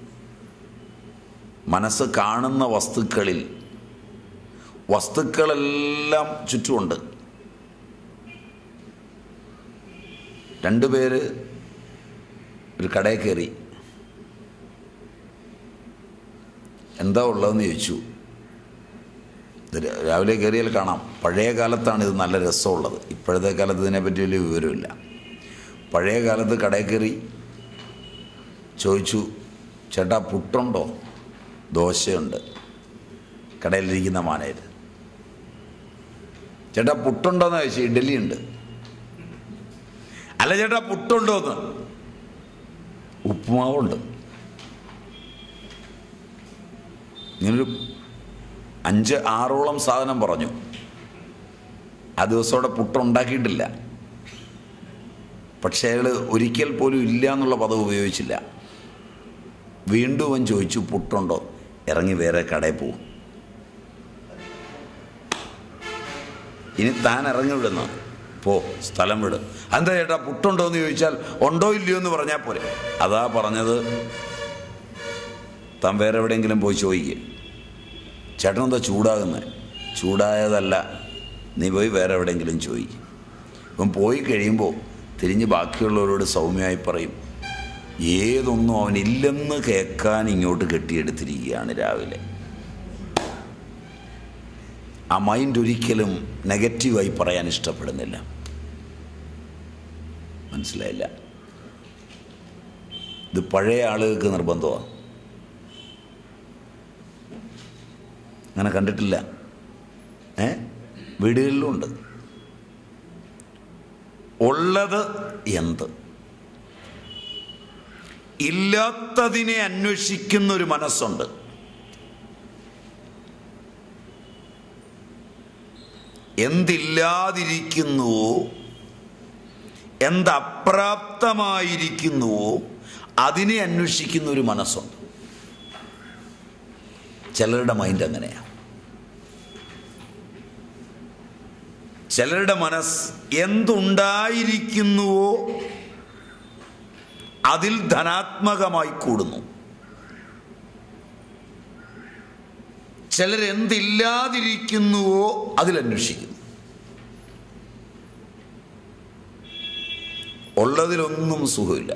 മനസ്സ് കാണുന്ന വസ്തുക്കളിൽ, വസ്തുക്കളെല്ലാം ചുറ്റുമുണ്ട്. രണ്ടുപേര് ഒരു കടയിൽ കയറി. എന്താ ഉള്ളതെന്ന് ചോദിച്ചു. രാവിലെ കയറിയാൽ കാണാം. പഴയ കാലത്താണ് ഇത് നല്ല രസമുള്ളത്. ഇപ്പോഴത്തെ കാലത്ത് ഇതിനെപ്പറ്റി വലിയ വിവരമില്ല. പഴയ കാലത്ത് കടയിൽ കയറി ചോദിച്ചു, ചേട്ടാ പുട്ടുണ്ടോ? ദോശയുണ്ട്. കടയിലിരിക്കുന്ന മാനേജർ. ചേട്ടാ പുട്ടുണ്ടോയെന്ന് ചോദിച്ചു. ഇഡ്ഡലി ഉണ്ട്. അല്ല ചേട്ടാ പുട്ടുണ്ടോന്ന്? ഉപ്പുമാവുണ്ട്. ഇങ്ങനൊരു അഞ്ച് ആറോളം സാധനം പറഞ്ഞു. ആ ദിവസം അവിടെ പുട്ടുണ്ടാക്കിയിട്ടില്ല. പക്ഷേ അയാൾ ഒരിക്കൽ പോലും ഇല്ല എന്നുള്ള പദം ഉപയോഗിച്ചില്ല. വീണ്ടും അവൻ ചോദിച്ചു പുട്ടുണ്ടോ? ഇറങ്ങി വേറെ കടയിൽ പോവും. ഇനി താൻ ഇറങ്ങി വിടുന്നു, പോ, സ്ഥലം വിട്. എന്താ ചേട്ടാ പുട്ടുണ്ടോ എന്ന് ചോദിച്ചാൽ ഉണ്ടോ ഇല്ലയോ എന്ന് പറഞ്ഞാൽ പോരെ. അതാ പറഞ്ഞത്, താൻ വേറെ എവിടെയെങ്കിലും പോയി ചോദിക്കുക. ചേട്ടനെന്താ ചൂടാകുന്നത്? ചൂടായതല്ല, നീ പോയി വേറെ എവിടെയെങ്കിലും ചോദിക്കും. ഇപ്പം പോയി കഴിയുമ്പോൾ തിരിഞ്ഞ് ബാക്കിയുള്ളവരോട് സൗമ്യമായി പറയും, ഏതൊന്നും അവനില്ലെന്ന് കേൾക്കാൻ ഇങ്ങോട്ട് കെട്ടിയെടുത്തിരിക്കുകയാണ് രാവിലെ. ആ മൈൻഡ് ഒരിക്കലും നെഗറ്റീവായി പറയാൻ ഇഷ്ടപ്പെടുന്നില്ല. മനസ്സിലായില്ല? ഇത് പഴയ ആളുകൾക്ക് നിർബന്ധമാണ്. അങ്ങനെ കണ്ടിട്ടില്ല. ഏ വീടുകളിലുണ്ട്. ഉള്ളത് എന്ത്? ഇല്ലാത്തതിനെ അന്വേഷിക്കുന്നൊരു മനസ്സുണ്ട്. എന്തില്ലാതിരിക്കുന്നുവോ, എന്തപ്രാപ്തമായിരിക്കുന്നുവോ അതിനെ അന്വേഷിക്കുന്ന ഒരു മനസ്സുണ്ട്. ചിലരുടെ മൈൻഡ് അങ്ങനെയാണ്. ചിലരുടെ മനസ്സ് എന്തുണ്ടായിരിക്കുന്നുവോ അതിൽ ധനാത്മകമായി കൂടുന്നു. ചിലരെന്തില്ലാതിരിക്കുന്നുവോ അതിലന്വേഷിക്കുന്നു. ഉള്ളതിലൊന്നും സുഖമില്ല.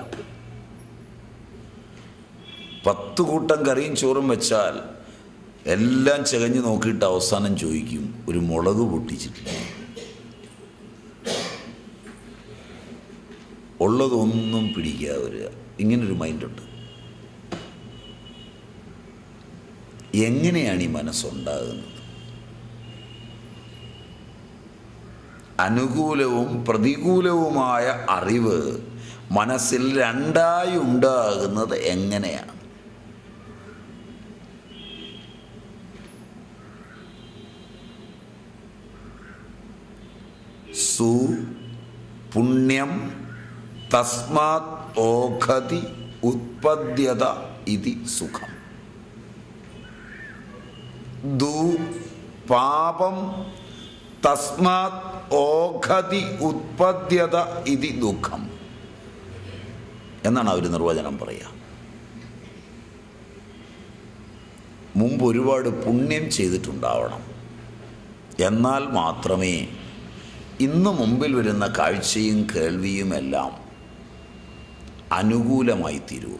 പത്ത് കൂട്ടം കറിയും ചോറും വെച്ചാൽ എല്ലാം ചകഞ്ഞ് നോക്കിയിട്ട് അവസാനം ചോദിക്കും, ഒരു മുളക് പൊട്ടിച്ചിട്ടില്ല. ഉള്ളതൊന്നും പിടിക്കാതെ വരിക. ഇങ്ങനൊരു മൈൻഡുണ്ട്. എങ്ങനെയാണ് ഈ മനസ്സുണ്ടാകുന്നത്? അനുകൂലവും പ്രതികൂലവുമായ അറിവ് മനസ്സിൽ രണ്ടായി ഉണ്ടാകുന്നത് എങ്ങനെയാണ്? സു പുണ്യം തസ്മാത് ഓഘതി ഉത്പദ്യത ഇതി സുഖം. ദു പാപം തസ്മാത് ഓഘതി ഉത്പദ്യത ഇതി ദുഃഖം എന്നാണ് അവർ നിർവചനം പറയുക. മുമ്പ് ഒരുപാട് പുണ്യം ചെയ്തിട്ടുണ്ടാവണം, എന്നാൽ മാത്രമേ ഇന്ന് മുമ്പിൽ വരുന്ന കാഴ്ചയും കേൾവിയുമെല്ലാം അനുകൂലമായി തീരുള്ളൂ.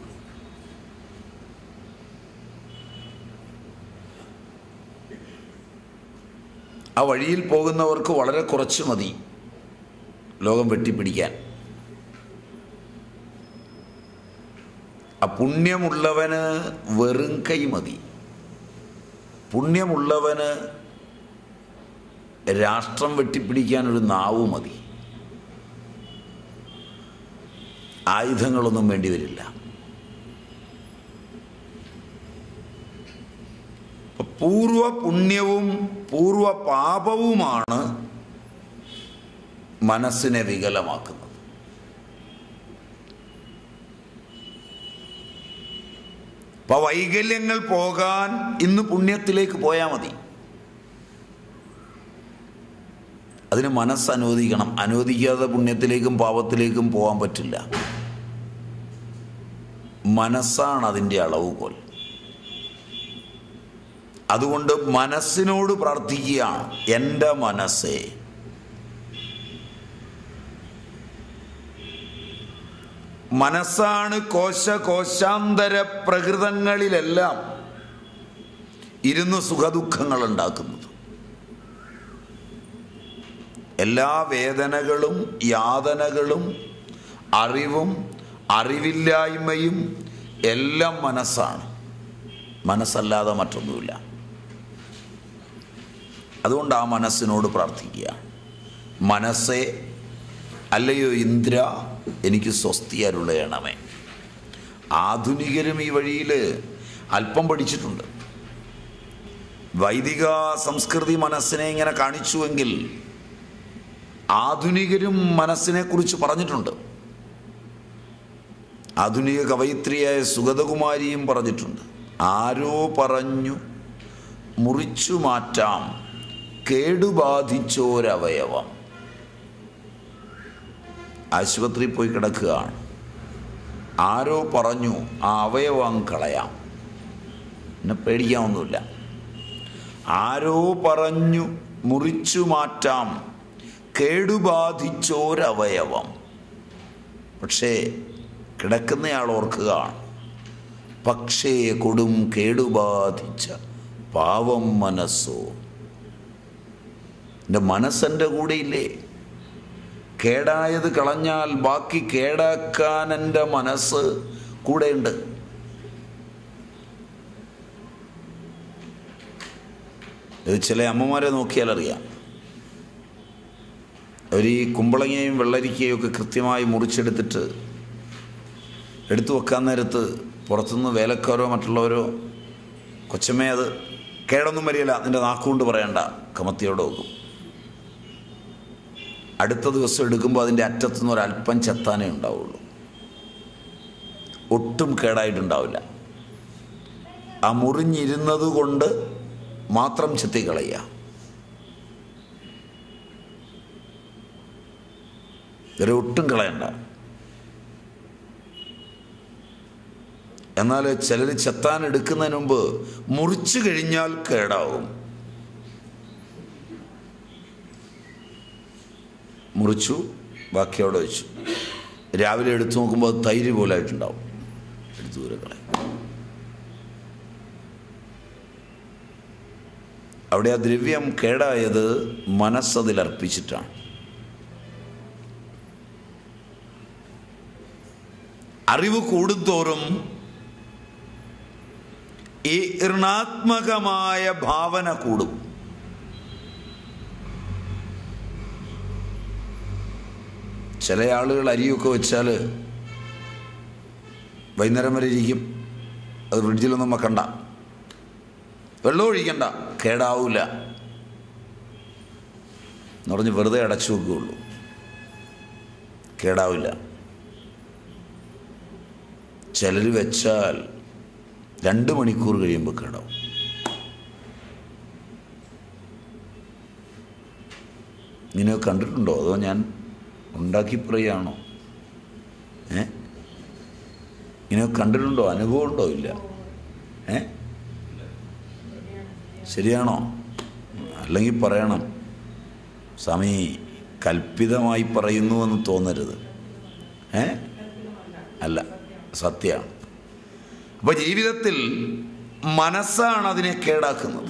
ആ വഴിയിൽ പോകുന്നവർക്ക് വളരെ കുറച്ച് മതി ലോകം വെട്ടിപ്പിടിക്കാൻ. ആ പുണ്യമുള്ളവന് വെറും കൈ മതി. പുണ്യമുള്ളവന് രാഷ്ട്രം വെട്ടിപ്പിടിക്കാനൊരു നാവ് മതി. ആയുധങ്ങളൊന്നും വേണ്ടി വരില്ല. പൂർവ പുണ്യവും പൂർവ പാപവുമാണ് മനസ്സിനെ വികലമാക്കുന്നത്. അപ്പൊ വൈകല്യങ്ങൾ പോകാൻ ഇന്ന് പുണ്യത്തിലേക്ക് പോയാൽ മതി. അതിന് മനസ്സ് അനുവദിക്കണം. അനുവദിക്കാതെ പുണ്യത്തിലേക്കും പാപത്തിലേക്കും പോകാൻ പറ്റില്ല. മനസ്സാണ് അതിൻ്റെ അളവുകോൽ. അതുകൊണ്ട് മനസ്സിനോട് പ്രാർത്ഥിക്കുകയാണ്, എൻ്റെ മനസ്സേ, മനസ്സാണ് കോശ കോശാന്തര പ്രകൃതങ്ങളിലെല്ലാം ഇരുന്ന് സുഖദുഃഖങ്ങൾ ഉണ്ടാക്കുന്നത്. എല്ലാ വേദനകളും യാതനകളും അറിവും അറിവില്ലായ്മയും എല്ലാം മനസ്സാണ്. മനസ്സല്ലാതെ മറ്റൊന്നുമില്ല. അതുകൊണ്ട് ആ മനസ്സിനോട് പ്രാർത്ഥിക്കുക, മനസ്സേ, അല്ലയോ ഇന്ദ്ര, എനിക്ക് സ്വസ്തി അരുളയണമേ. ആധുനികരും ഈ വഴിയിൽ അല്പം പഠിച്ചിട്ടുണ്ട്. വൈദിക സംസ്കൃതി മനസ്സിനെ ഇങ്ങനെ കാണിച്ചുവെങ്കിൽ ആധുനികരും മനസ്സിനെ കുറിച്ച് പറഞ്ഞിട്ടുണ്ട്. ആധുനിക കവയിത്രിയായ സുഗതകുമാരിയും പറഞ്ഞിട്ടുണ്ട്. ആരോ പറഞ്ഞു മുറിച്ചു മാറ്റാം കേടുബാധിച്ചോരവയവം. ആശുപത്രിയിൽ പോയി കിടക്കുകയാണ്. ആരോ പറഞ്ഞു ആ അവയവം കളയാം, എന്നെ പേടിക്കാമൊന്നുമില്ല. ആരോ പറഞ്ഞു മുറിച്ചു മാറ്റാം കേടുബാധിച്ചോരവയവം. പക്ഷേ കിടക്കുന്നയാൾ ഓർക്കുകയാണ്, പക്ഷേ കൊടും കേടുബാധിച്ച പാവം മനസ്സോ. എൻ്റെ മനസ്സെൻ്റെ കൂടെയില്ലേ? കേടായത് കളഞ്ഞാൽ ബാക്കി കേടാക്കാൻ എൻ്റെ മനസ്സ് കൂടെയുണ്ട്. ഇത് ചില അമ്മമാരെ നോക്കിയാൽ അറിയാം. അവർ ഈ കുമ്പളങ്ങയും വെള്ളരിക്കയും ഒക്കെ കൃത്യമായി മുറിച്ചെടുത്തിട്ട് എടുത്തു വെക്കാൻ നേരത്ത് പുറത്തുനിന്ന് വേലക്കാരോ മറ്റുള്ളവരോ, കൊച്ചമ്മേ അത് കേടൊന്നും വരികയില്ല, നിൻ്റെ നാക്കുകൊണ്ട് പറയണ്ട, കമത്തിയോടെ വെക്കും. അടുത്ത ദിവസം എടുക്കുമ്പോൾ അതിൻ്റെ അറ്റത്തുനിന്ന് ഒരല്പം ചെത്താനേ ഉണ്ടാവുള്ളൂ, ഒട്ടും കേടായിട്ടുണ്ടാവില്ല. ആ മുറിഞ്ഞിരുന്നത് കൊണ്ട് മാത്രം ചെത്തിക്കളയുക. ഇവരെ ഒട്ടും കളയണ്ട. എന്നാൽ ചിലർ ചെത്താൻ എടുക്കുന്നതിന് മുമ്പ് മുറിച്ചു കഴിഞ്ഞാൽ കേടാവും. മുറിച്ചു, ബാക്കി അവിടെ വെച്ചു. രാവിലെ എടുത്തു നോക്കുമ്പോൾ അത് തൈര് പോലെ ആയിട്ടുണ്ടാവും. എടുത്തു ദൂരെ കളയും. അവിടെ ആ ദ്രവ്യം കേടായത് മനസ്സതിലർപ്പിച്ചിട്ടാണ്. അറിവ് കൂടുന്തോറും ഈ ഋണാത്മകമായ ഭാവന കൂടും. ചില ആളുകൾ അരിയൊക്കെ വെച്ചാൽ വൈകുന്നേരം വരെ ഇരിക്കും. അത് ഫ്രിഡ്ജിലൊന്നും വെക്കണ്ട, വെള്ളം ഒഴിക്കണ്ട, കേടാവില്ല എന്ന് പറഞ്ഞ് വെറുതെ അടച്ചു വെക്കുകയുള്ളൂ. കേടാവില്ല. ചിലർ വെച്ചാൽ രണ്ട് മണിക്കൂർ കഴിയുമ്പോൾ കേടാവും. ഇങ്ങനെ കണ്ടിട്ടുണ്ടോ? അതോ ഞാൻ ഉണ്ടാക്കി പറയുകയാണോ? ഏ ഇങ്ങനെ കണ്ടിട്ടുണ്ടോ? അനുഭവം ഉണ്ടോ? ഇല്ല. ഏ ശരിയാണോ? അല്ലെങ്കിൽ പറയണം. സ്വാമി കൽപ്പിതമായി പറയുന്നുവെന്ന് തോന്നരുത്. ഏ അല്ല, സത്യമാണ്. അപ്പോൾ ജീവിതത്തിൽ മനസ്സാണ് അതിനെ കേടാക്കുന്നത്.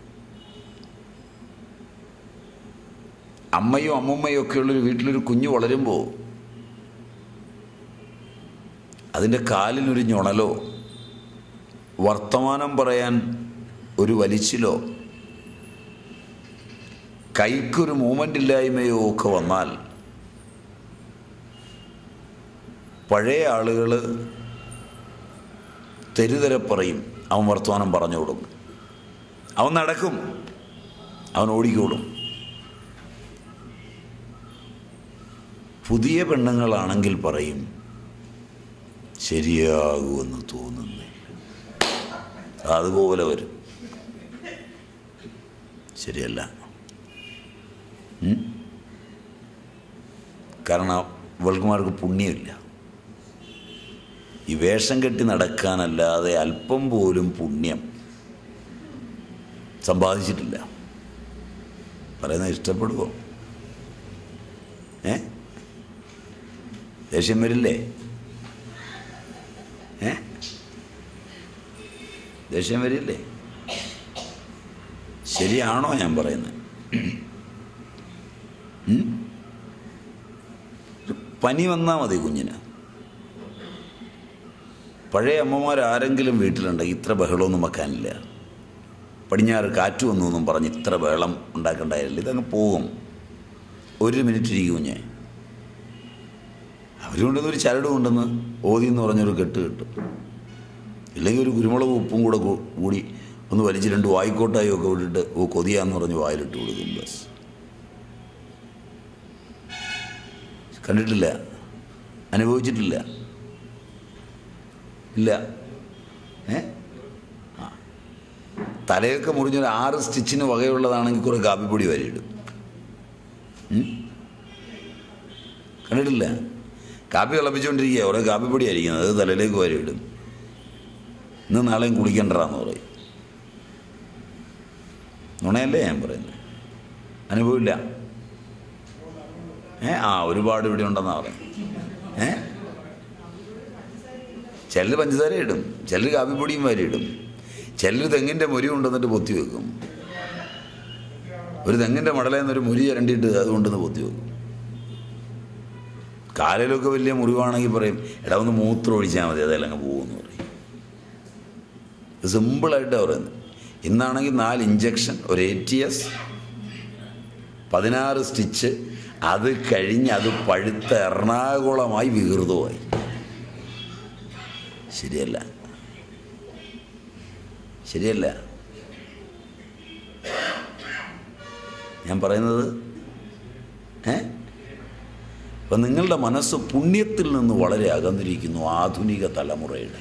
അമ്മയും അമ്മൂമ്മയും ഒക്കെയുള്ളൊരു വീട്ടിലൊരു കുഞ്ഞ് വളരുമ്പോൾ അതിൻ്റെ കാലിനൊരു ഞൊണലോ വർത്തമാനം പറയാൻ ഒരു വലിച്ചിലോ കൈക്കൊരു മൂവ്മെൻ്റ് ഇല്ലായ്മയോ ഒക്കെ വന്നാൽ പഴയ ആളുകൾ തെരുതെരെ പറയും. അവൻ വർത്തമാനം പറഞ്ഞു കൊടുക്കും, അവൻ നടക്കും, അവൻ ഓടിക്കോടും. പുതിയ പെണ്ണുങ്ങളാണെങ്കിൽ പറയും ശരിയാകുമെന്ന് തോന്നുന്നേ. അതുപോലെ വരും. ശരിയല്ല. കാരണം ഇവൾക്കുമാർക്ക് പുണ്യമില്ല. ഈ വേഷം കെട്ടി നടക്കാനല്ലാതെ അല്പം പോലും പുണ്യം സമ്പാദിച്ചിട്ടില്ല. പറയുന്നത് ഇഷ്ടപ്പെടുമോ? ഏ ദേഷ്യം വരില്ലേ? ഏ ദേഷ്യം വരില്ലേ? ശരിയാണോ ഞാൻ പറയുന്നത്? പനി വന്നാൽ മതി കുഞ്ഞിന്. പഴയ അമ്മമാരാരെങ്കിലും വീട്ടിലുണ്ടെങ്കിൽ ഇത്ര ബഹളമൊന്നും വെക്കാനില്ല. പടിഞ്ഞാറ് കാറ്റ് വന്നു എന്നും പറഞ്ഞ് ഇത്ര ബഹളം ഉണ്ടാക്കേണ്ടായില്ല. ഇതങ്ങ് പോകും. ഒരു മിനിറ്റ് ഇരിക്കും കുഞ്ഞെ. അവരുകൊണ്ടെന്നൊരു ചരട് കൊണ്ടെന്ന് ഓതി എന്ന് പറഞ്ഞൊരു കെട്ട് കിട്ടും. ഇല്ലെങ്കിൽ ഒരു കുരുമുളക് ഉപ്പും കൂടെ കൂടി ഒന്ന് വലിച്ച് രണ്ട് വായിക്കോട്ടായും ഒക്കെ വിട്ടിട്ട് ഓ കൊതിയാന്ന് പറഞ്ഞ് വായിലിട്ട് കൊടുക്കും. ബസ് കണ്ടിട്ടില്ല, അനുഭവിച്ചിട്ടില്ല. ഇല്ല. ഏ ആ തലയൊക്കെ മുറിഞ്ഞൊരു ആറ് സ്റ്റിച്ചിന് വകയുള്ളതാണെങ്കിൽ കുറേ കാപ്പിപ്പൊടി വരെയിടും. കണ്ടിട്ടില്ല? കാപ്പി തിളപ്പിച്ചുകൊണ്ടിരിക്കുക, കുറേ കാപ്പിപ്പൊടി ആയിരിക്കുന്നത്, അത് തലയിലേക്ക് വരെയിടും. ഇന്ന് നാളെയും കുളിക്കണ്ടെന്ന് പറയും. നുണയല്ലേ ഞാൻ പറയുന്നത്? അനുഭവമില്ല. ഏ ആ ഒരുപാട് ഇവിടെ ഉണ്ടെന്നാണ് പറയുന്നത്. ഏ ചിലർ പഞ്ചസാര ഇടും, ചിലർ കാപ്പിപ്പൊടിയും വരെ ഇടും, ചിലർ തെങ്ങിൻ്റെ മുരി കൊണ്ടുവന്നിട്ട് പൊത്തി വെക്കും. ഒരു തെങ്ങിൻ്റെ മടലേന്നൊരു മുരി ചരണ്ടിയിട്ട് അതുകൊണ്ടെന്ന് പൊത്തി വെക്കും. കാലിലൊക്കെ വലിയ മുറിവാണെങ്കിൽ പറയും എടാ ഒന്ന് മൂത്രം ഒഴിച്ചാൽ മതി, അതെല്ലാം അങ്ങ് പോകുമെന്ന് പറയും. സിമ്പിളായിട്ടാണ് പറയുന്നത്. ഇന്നാണെങ്കിൽ നാല് ഇഞ്ചക്ഷൻ, ഒരു എ ടി എസ്, പതിനാറ് സ്റ്റിച്ച്, അത് കഴിഞ്ഞ് അത് പഴുത്ത എറണാകുളമായി വികൃതമായി. ശരിയല്ല, ശരിയല്ല ഞാൻ പറയുന്നത്. ഏ അപ്പം നിങ്ങളുടെ മനസ്സ് പുണ്യത്തിൽ നിന്ന് വളരെ അകന്നിരിക്കുന്നു. ആധുനിക തലമുറയുടെ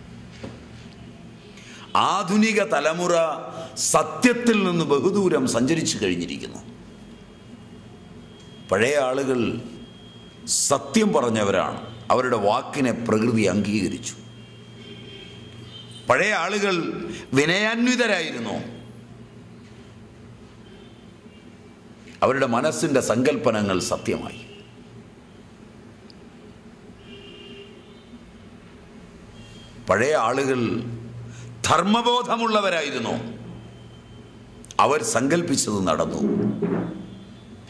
ആധുനിക തലമുറ സത്യത്തിൽ നിന്ന് ബഹുദൂരം സഞ്ചരിച്ചു കഴിഞ്ഞിരിക്കുന്നു. പഴയ ആളുകൾ സത്യം പറഞ്ഞവരാണ്. അവരുടെ വാക്കിനെ പ്രകൃതി അംഗീകരിച്ചു. പഴയ ആളുകൾ വിനയാന്വിതരായിരുന്നു. അവരുടെ മനസ്സിൻ്റെ സങ്കല്പനങ്ങൾ സത്യമായി. പഴയ ആളുകൾ ധർമ്മബോധമുള്ളവരായിരുന്നു. അവർ സങ്കല്പിച്ചത് നടന്നു.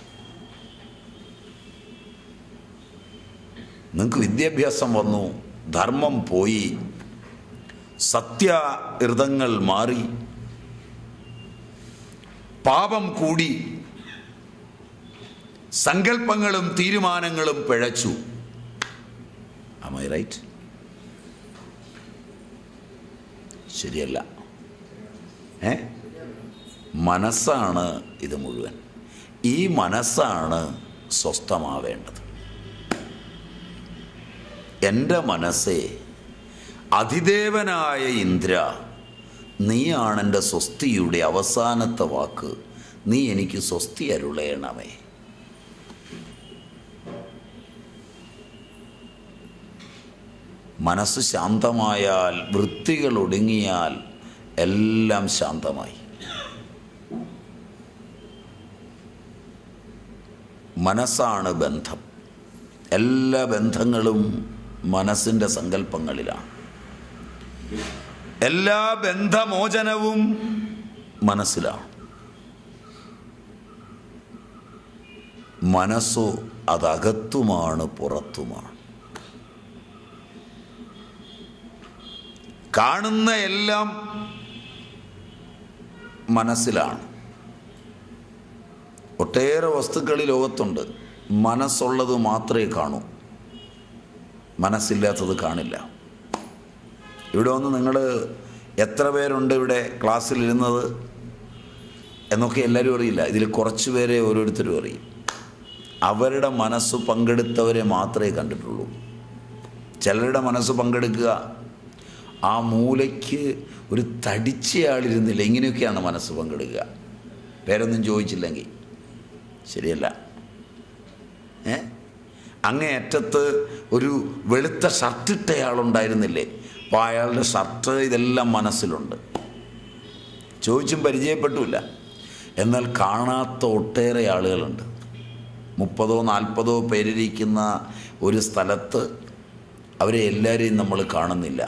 നിങ്ങൾക്ക് വിദ്യാഭ്യാസം വന്നു, ധർമ്മം പോയി, സത്യഹൃതങ്ങൾ മാറി, പാപം കൂടി, സങ്കല്പങ്ങളും തീരുമാനങ്ങളും പിഴച്ചു. Am I right? ശരിയല്ല. ഏ മനസ്സാണ് ഇത് മുഴുവൻ. ഈ മനസ്സാണ് സ്വസ്ഥമാവേണ്ടത്. എൻ്റെ മനസ്സേ, അതിദേവനായ ഇന്ദ്ര, നീയാണെൻ്റെ സ്വസ്തിയുടെ അവസാനത്തെ വാക്ക്. നീ എനിക്ക് സ്വസ്തി അരുളേണമേ. മനസ്സ് ശാന്തമായാൽ, വൃത്തികൾ ഒടുങ്ങിയാൽ എല്ലാം ശാന്തമായി. മനസ്സാണ് ബന്ധം. എല്ലാ ബന്ധങ്ങളും മനസ്സിൻ്റെ സങ്കല്പങ്ങളിലാണ്. എല്ലാ ബന്ധമോചനവും മനസ്സിലാണ്. മനസ്സോ അതകത്തുമാണ്, പുറത്തുമാണ്. കാണുന്ന എല്ലാം മനസ്സിലാണ്. ഒട്ടേറെ വസ്തുക്കൾ ഈ ലോകത്തുണ്ട്. മനസ്സുള്ളത് മാത്രമേ കാണൂ, മനസ്സില്ലാത്തത് കാണില്ല. ഇവിടെ വന്ന് നിങ്ങൾ എത്ര പേരുണ്ട് ഇവിടെ ക്ലാസ്സിലിരുന്നത് എന്നൊക്കെ എല്ലാവരും അറിയില്ല. ഇതിൽ കുറച്ച് പേരെ ഓരോരുത്തരും അറിയും. അവരുടെ മനസ്സ് പങ്കെടുത്തവരെ മാത്രമേ കണ്ടിട്ടുള്ളൂ. ചിലരുടെ മനസ്സ് പങ്കെടുക്കുക, ആ മൂലയ്ക്ക് ഒരു തടിച്ചയാളിരുന്നില്ല, ഇങ്ങനെയൊക്കെയാണ് മനസ്സ് പങ്കെടുക്കുക. പേരൊന്നും ചോദിച്ചില്ലെങ്കിൽ. ശരിയല്ല. ഏ അങ്ങേയറ്റത്ത് ഒരു വെളുത്ത ഷർട്ടിട്ടയാളുണ്ടായിരുന്നില്ലേ? അപ്പോൾ അയാളുടെ ഷർട്ട് ഇതെല്ലാം മനസ്സിലുണ്ട്. ചോദിച്ചും പരിചയപ്പെട്ടില്ല. എന്നാൽ കാണാത്ത ഒട്ടേറെ ആളുകളുണ്ട്. മുപ്പതോ നാൽപ്പതോ പേരിരിക്കുന്ന ഒരു സ്ഥലത്ത് അവരെ എല്ലാവരെയും നമ്മൾ കാണുന്നില്ല.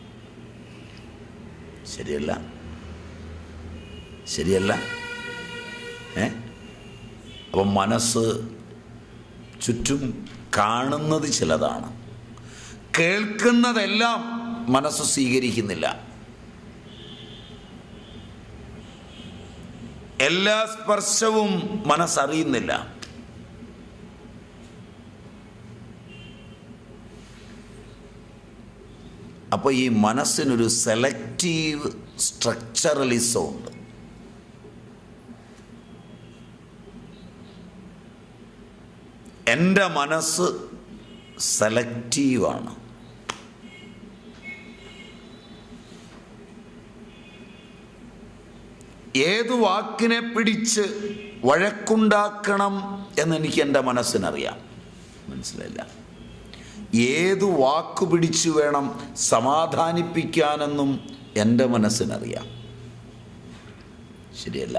ശരിയല്ല? ശരിയല്ല? ഏ അപ്പം മനസ്സ് ചുറ്റും കാണുന്നത് ചിലതാണ്, കേൾക്കുന്നതെല്ലാം മനസ്സ് സ്വീകരിക്കുന്നില്ല. എല്ലാ സ്പർശവും മനസ്സറിയുന്നില്ല. അപ്പോൾ ഈ മനസ്സിനൊരു സെലക്റ്റീവ് സ്ട്രക്ചറലിസം ഉണ്ട്. എൻ്റെ മനസ്സ് സെലക്റ്റീവാണ്. ഏതു വാക്കിനെ പിടിച്ച് വഴക്കുണ്ടാക്കണം എന്നെനിക്ക് എൻ്റെ മനസ്സിനറിയാം. മനസ്സിലായില്ല? ഏതു വാക്ക് പിടിച്ചു വേണം സമാധാനിപ്പിക്കാനെന്നും എൻ്റെ മനസ്സിനറിയാം. ശരിയല്ല?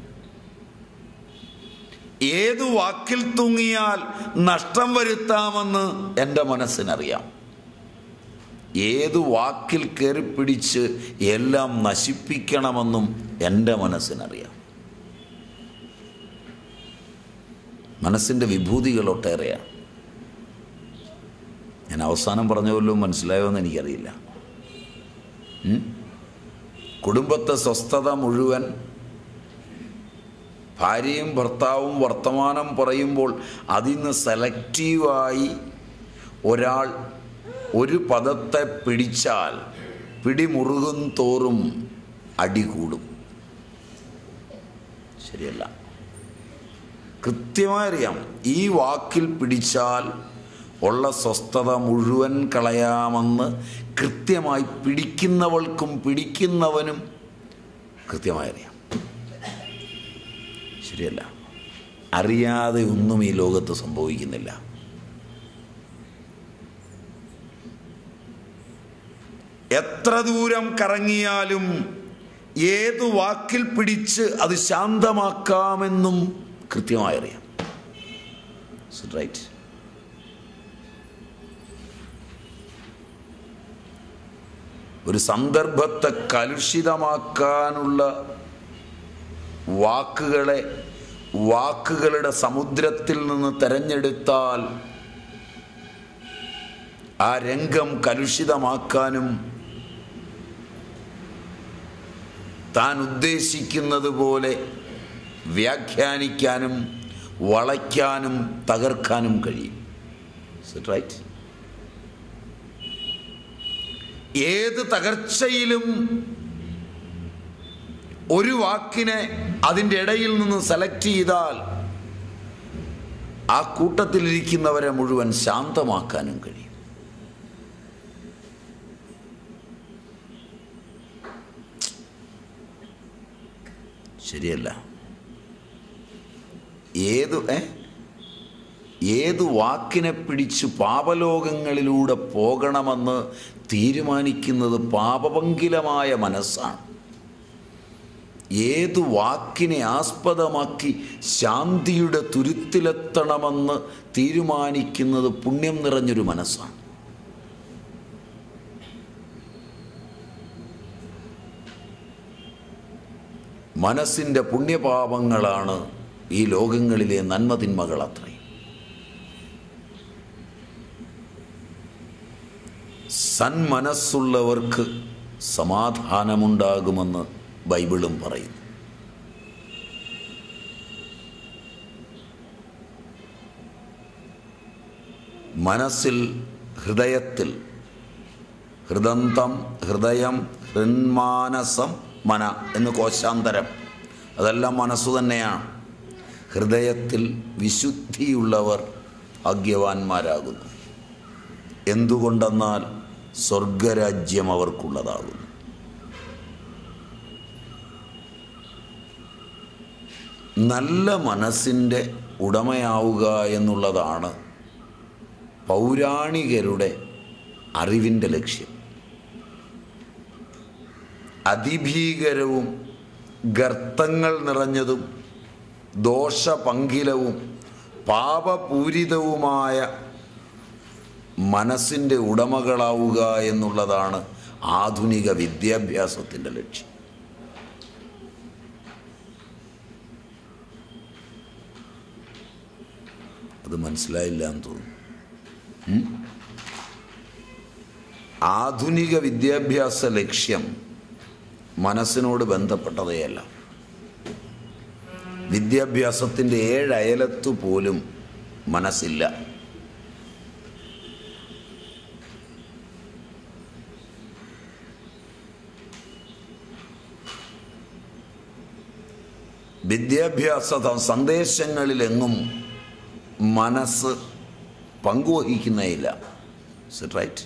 ഏതു വാക്കിൽ തൂങ്ങിയാൽ നഷ്ടം വരുത്താമെന്ന് എൻ്റെ മനസ്സിനറിയാം. ഏതു വാക്കിൽ കയറിപ്പിടിച്ച് എല്ലാം നശിപ്പിക്കണമെന്നും എൻ്റെ മനസ്സിനറിയാം. മനസ്സിൻ്റെ വിഭൂതികൾ ഒട്ടേറെയാണ്. ഞാൻ അവസാനം പറഞ്ഞ പോലും മനസ്സിലായോ എന്ന് എനിക്കറിയില്ല. കുടുംബത്തെ സ്വസ്ഥത മുഴുവൻ ഭാര്യയും ഭർത്താവും വർത്തമാനം പറയുമ്പോൾ അതിന്ന് സെലക്റ്റീവായി ഒരാൾ ഒരു പദത്തെ പിടിച്ചാൽ പിടിമുറുകും തോറും അടി കൂടും. ശരിയല്ല? കൃത്യമായി അറിയാം, ഈ വാക്കിൽ പിടിച്ചാൽ ഉള്ള സ്വസ്ഥത മുഴുവൻ കളയാമെന്ന് കൃത്യമായി പിടിക്കുന്നവൾക്കും പിടിക്കുന്നവനും കൃത്യമായി അറിയാം. ശരിയല്ല? അറിയാതെ ഒന്നും ഈ ലോകത്ത് സംഭവിക്കുന്നില്ല. എത്ര ദൂരം കറങ്ങിയാലും ഏതു വാക്കിൽ പിടിച്ച് അത് ശാന്തമാക്കാമെന്നും കൃത്യമായി അറിയാം. റൈറ്റ്? ഒരു സന്ദർഭത്തെ കലുഷിതമാക്കാനുള്ള വാക്കുകളെ വാക്കുകളുടെ സമുദ്രത്തിൽ നിന്ന് തെരഞ്ഞെടുത്താൽ ആ രംഗം കലുഷിതമാക്കാനും താൻ ഉദ്ദേശിക്കുന്നത് പോലെ വ്യാഖ്യാനിക്കാനും വളയ്ക്കാനും തകർക്കാനും കഴിയും. റൈറ്റ്? ഏത് തകർച്ചയിലും ഒരു വാക്കിനെ അതിൻ്റെ ഇടയിൽ നിന്ന് സെലക്ട് ചെയ്താൽ ആ കൂട്ടത്തിലിരിക്കുന്നവരെ മുഴുവൻ ശാന്തമാക്കാനും കഴിയും. ശരിയല്ല? ഏതു ഏതു വാക്കിനെ പിടിച്ച് പാപലോകങ്ങളിലൂടെ പോകണമെന്ന് തീരുമാനിക്കുന്നത് പാപപങ്കിലമായ മനസ്സാണ്. ഏതു വാക്കിനെ ആസ്പദമാക്കി ശാന്തിയുടെ തുരുത്തിലെത്തണമെന്ന് തീരുമാനിക്കുന്നത് പുണ്യം നിറഞ്ഞൊരു മനസ്സാണ്. മനസ്സിൻ്റെ പുണ്യപാപങ്ങളാണ് ഈ ലോകങ്ങളിലെ നന്മതിന്മകൾ അത്രയും. സന്മനസ്സുള്ളവർക്ക് സമാധാനമുണ്ടാകുമെന്ന് ബൈബിളും പറയുന്നു. മനസ്സിൽ, ഹൃദയത്തിൽ, ഹൃദന്തം, ഹൃദയം, ഹൃന്മാനസം, മന എന്ന് കോശാന്തരം, അതെല്ലാം മനസ്സു തന്നെയാണ്. ഹൃദയത്തിൽ വിശുദ്ധിയുള്ളവർ ഭാഗ്യവാന്മാരാകുന്നു. എന്തുകൊണ്ടെന്നാൽ സ്വർഗരാജ്യം അവർക്കുള്ളതാകുന്നു. നല്ല മനസ്സിൻ്റെ ഉടമയാവുക എന്നുള്ളതാണ് പൗരാണികരുടെ അറിവിൻ്റെ ലക്ഷ്യം. അതിഭീകരവും ഗർത്തങ്ങൾ നിറഞ്ഞതും ദോഷപങ്കിലവും പാപപൂരിതവുമായ മനസ്സിൻ്റെ ഉടമകളാവുക എന്നുള്ളതാണ് ആധുനിക വിദ്യാഭ്യാസത്തിൻ്റെ ലക്ഷ്യം. അത് മനസ്സിലായില്ല എന്ന് തോന്നുന്നു. ആധുനിക വിദ്യാഭ്യാസ ലക്ഷ്യം മനസ്സിനോട് ബന്ധപ്പെട്ടതേയല്ല. വിദ്യാഭ്യാസത്തിൻ്റെ ഏഴയലത്തു പോലും മനസ്സില്ല. വിദ്യാഭ്യാസ സന്ദേശങ്ങളിലെങ്ങും മനസ്സ് പങ്കുവഹിക്കുന്നേയില്ല. റൈറ്റ്?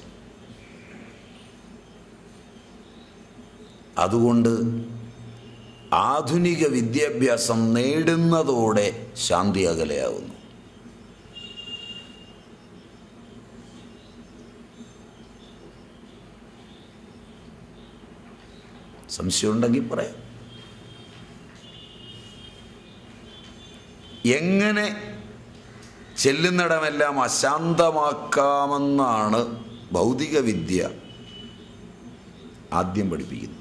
അതുകൊണ്ട് ആധുനിക വിദ്യാഭ്യാസം നേടുന്നതോടെ ശാന്തി അകലെയാകുന്നു. സംശയമുണ്ടെങ്കിൽ പറയാം. എങ്ങനെ ചെല്ലുന്നിടമെല്ലാം അശാന്തമാക്കാമെന്നാണ് ഭൗതിക വിദ്യ ആദ്യം പഠിപ്പിക്കുന്നത്.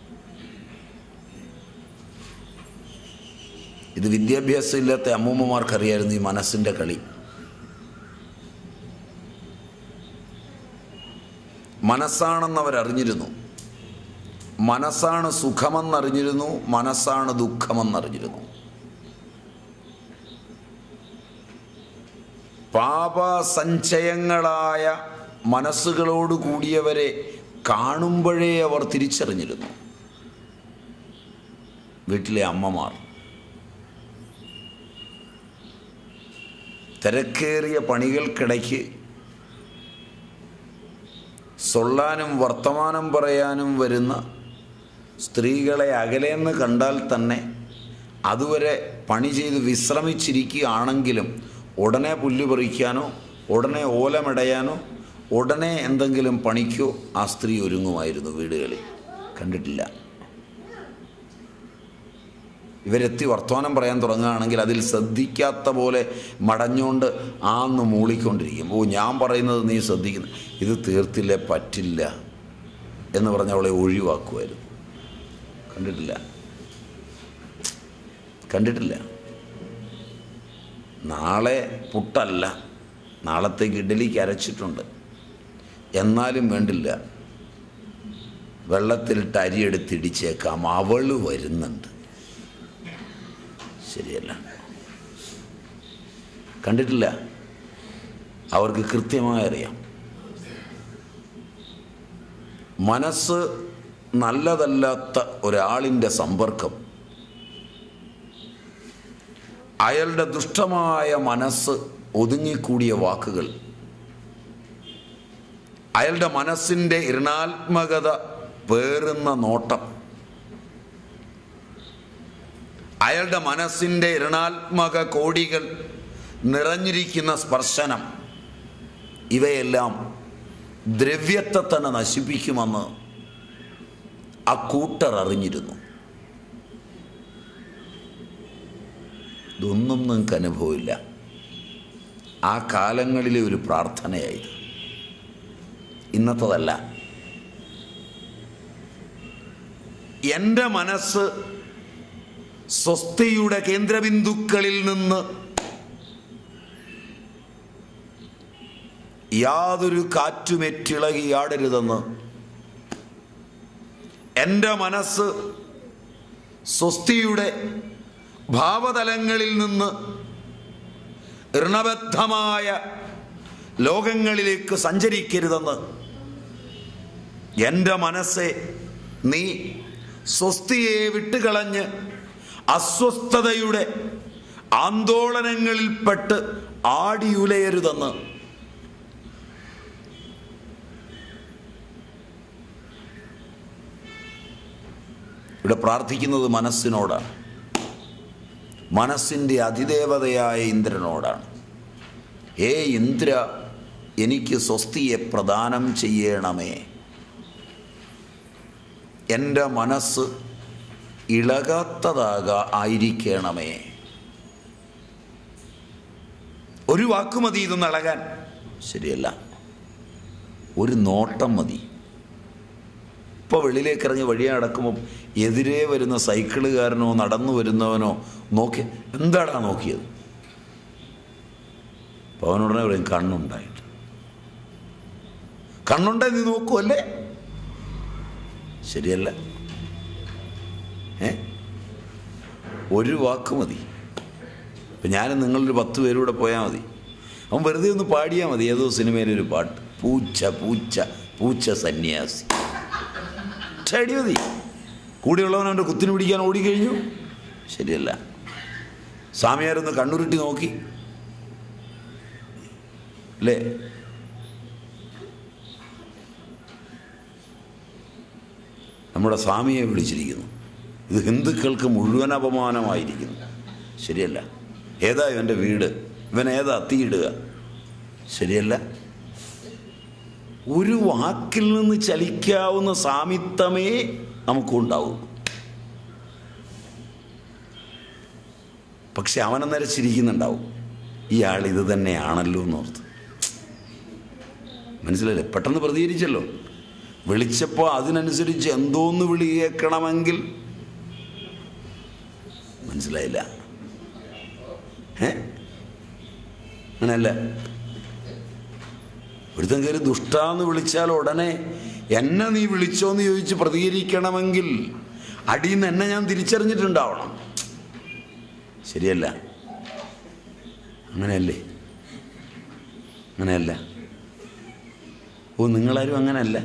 ഇത് വിദ്യാഭ്യാസം ഇല്ലാത്ത അമ്മൂമ്മമാർക്കറിയായിരുന്നു ഈ മനസ്സിൻ്റെ കളി. മനസ്സാണെന്നവരറിഞ്ഞിരുന്നു. മനസ്സാണ് സുഖമെന്നറിഞ്ഞിരുന്നു, മനസ്സാണ് ദുഃഖമെന്നറിഞ്ഞിരുന്നു. പാപസഞ്ചയങ്ങളായ മനസ്സുകളോട് കൂടിയവരെ കാണുമ്പോഴേ അവർ തിരിച്ചറിഞ്ഞിരുന്നു. വീട്ടിലെ അമ്മമാർ തിരക്കേറിയ പണികൾക്കിടയ്ക്ക് സൊള്ളാനും വർത്തമാനം പറയാനും വരുന്ന സ്ത്രീകളെ അകലെന്ന് കണ്ടാൽ തന്നെ അതുവരെ പണി ചെയ്ത് വിശ്രമിച്ചിരിക്കുകയാണെങ്കിലും ഉടനെ പുല്ല് പറിക്കാനോ ഉടനെ ഓലമിടയാനോ ഉടനെ എന്തെങ്കിലും പണിക്കോ ആ സ്ത്രീ ഒരുങ്ങുമായിരുന്നു വീടുകളിൽ. കണ്ടിട്ടില്ല? ഇവരെത്തി വർത്തമാനം പറയാൻ തുടങ്ങുകയാണെങ്കിൽ അതിൽ ശ്രദ്ധിക്കാത്ത പോലെ മടഞ്ഞുകൊണ്ട് ആന്ന് മൂളിക്കൊണ്ടിരിക്കും. ഓ, ഞാൻ പറയുന്നത് നീ ശ്രദ്ധിക്കുന്നു, ഇത് തീർത്തില്ലേ പറ്റില്ല എന്ന് പറഞ്ഞ് അവളെ ഒഴിവാക്കുമായിരുന്നു. കണ്ടിട്ടില്ല? കണ്ടിട്ടില്ല? നാളെ പുട്ടല്ല, നാളത്തേക്ക് ഇഡ്ഡലിക്ക് അരച്ചിട്ടുണ്ട്. എന്നാലും വേണ്ടില്ല, വെള്ളത്തിലിട്ട് അരിയെടുത്തിടിച്ചേക്കാം, അവള് വരുന്നുണ്ട്. ശരിയല്ല, കണ്ടിട്ടില്ല, അവർക്ക് കൃത്യമായി അറിയാം. മനസ്സ് നല്ലതല്ലാത്ത ഒരാളിൻ്റെ സമ്പർക്കം, അയാളുടെ ദുഷ്ടമായ മനസ്സ് ഒതുങ്ങിക്കൂടിയ വാക്കുകൾ, അയാളുടെ മനസ്സിൻ്റെ ഋണാത്മകത പേറുന്ന നോട്ടം, അയാളുടെ മനസ്സിൻ്റെ ഋണാത്മക കോടികൾ നിറഞ്ഞിരിക്കുന്ന സ്പർശനം, ഇവയെല്ലാം ദ്രവ്യത്തെ തന്നെ നശിപ്പിക്കുമെന്ന് ആ കൂട്ടർ അറിഞ്ഞിരുന്നു. ഇതൊന്നും നിങ്ങൾക്ക് അനുഭവമില്ല. ആ കാലങ്ങളിലെ ഒരു പ്രാർത്ഥനയായിരുന്നു, ഇന്നത്തതല്ല. എൻ്റെ മനസ്സ് സ്വസ്ഥയുടെ കേന്ദ്രബിന്ദുക്കളിൽ നിന്ന് യാതൊരു കാറ്റുമേറ്റിളകിയാടരുതെന്ന്, എൻ്റെ മനസ്സ് സ്വസ്ഥയുടെ ഭാവതലങ്ങളിൽ നിന്ന് ഋണബദ്ധമായ ലോകങ്ങളിലേക്ക് സഞ്ചരിക്കരുതെന്ന്, എൻ്റെ മനസ്സെ നീ സ്വസ്ഥയെ വിട്ടുകളഞ്ഞ് അസ്വസ്ഥതയുടെ ആന്തോളനങ്ങളിൽപ്പെട്ട് ആടിയുലയരുതെന്ന്. ഇവിടെ പ്രാർത്ഥിക്കുന്നത് മനസ്സിനോടാണ്, മനസ്സിൻ്റെ അതിദേവതയായ ഇന്ദ്രനോടാണ്. ഹേ ഇന്ദ്ര, എനിക്ക് സ്വസ്ഥിയെ പ്രദാനം ചെയ്യണമേ. എൻ്റെ മനസ്സ് ഇളകാത്തതാക ആയിരിക്കണമേ. ഒരു വാക്ക് മതി ഇതൊന്ന് ഇളകാൻ. ശരിയല്ല, ഒരു നോട്ടം മതി. ഇപ്പോൾ വെളിയിലേക്ക് ഇറങ്ങി വഴിയെ നടക്കുമ്പം എതിരെ വരുന്ന സൈക്കിളുകാരനോ നടന്നു വരുന്നവനോ നോക്കി, എന്താടാ നോക്കിയത്? അപ്പോൾ അവനുടനെ പറയും കണ്ണുണ്ടായിട്ട്. കണ്ണുണ്ടായി നീ നോക്കുമല്ലേ? ശരിയല്ല. ഏ ഒരു വാക്ക് മതി. ഇപ്പം ഞാനും നിങ്ങളൊരു പത്ത് പേരൂടെ പോയാൽ മതി. അവൻ വെറുതെ ഒന്ന് പാടിയാൽ മതി. ഏതോ സിനിമയിലൊരു പാട്ട്, പൂച്ച പൂച്ച പൂച്ച സന്യാസി. അടി മതി. കൂടെയുള്ളവൻ അവൻ്റെ കുത്തിന് പിടിക്കാൻ ഓടിക്കഴിഞ്ഞു. ശരിയല്ല. സ്വാമിയാരൊന്ന് കണ്ണുരുട്ടി നോക്കി അല്ലേ? നമ്മുടെ സ്വാമിയെ വിളിച്ചിരിക്കുന്നു. ഇത് ഹിന്ദുക്കൾക്ക് മുഴുവൻ അപമാനമായിരിക്കുന്നു. ശരിയല്ല. ഏതാ ഇവൻ്റെ വീട്? ഇവൻ ഏതാ തീയിടുക? ശരിയല്ല. ഒരു വാക്കിൽ നിന്ന് ചലിക്കാവുന്ന സാമിത്വമേ നമുക്കുണ്ടാവും. പക്ഷെ അവനന്നേരം ചിരിക്കുന്നുണ്ടാവും, ഇയാൾ ഇത് തന്നെയാണല്ലോ എന്നോർത്ത്. മനസ്സിലല്ലേ? പെട്ടെന്ന് പ്രതികരിച്ചല്ലോ. വിളിച്ചപ്പോൾ അതിനനുസരിച്ച് എന്തോന്ന് വിളി കേൾക്കണമെങ്കിൽ മനസ്സിലായില്ല. ഏ അങ്ങനെയല്ല. ഒരുത്തൻ കയറി ദുഷ്ടാന്ന് വിളിച്ചാൽ ഉടനെ എന്നെ നീ വിളിച്ചോന്ന് ചോദിച്ച് പ്രതികരിക്കണമെങ്കിൽ അടിയിൽ നിന്ന് എന്നെ ഞാൻ തിരിച്ചറിഞ്ഞിട്ടുണ്ടാവണം. ശരിയല്ല. അങ്ങനെയല്ലേ? അങ്ങനെയല്ല. ഓ, നിങ്ങളാരും അങ്ങനെയല്ല.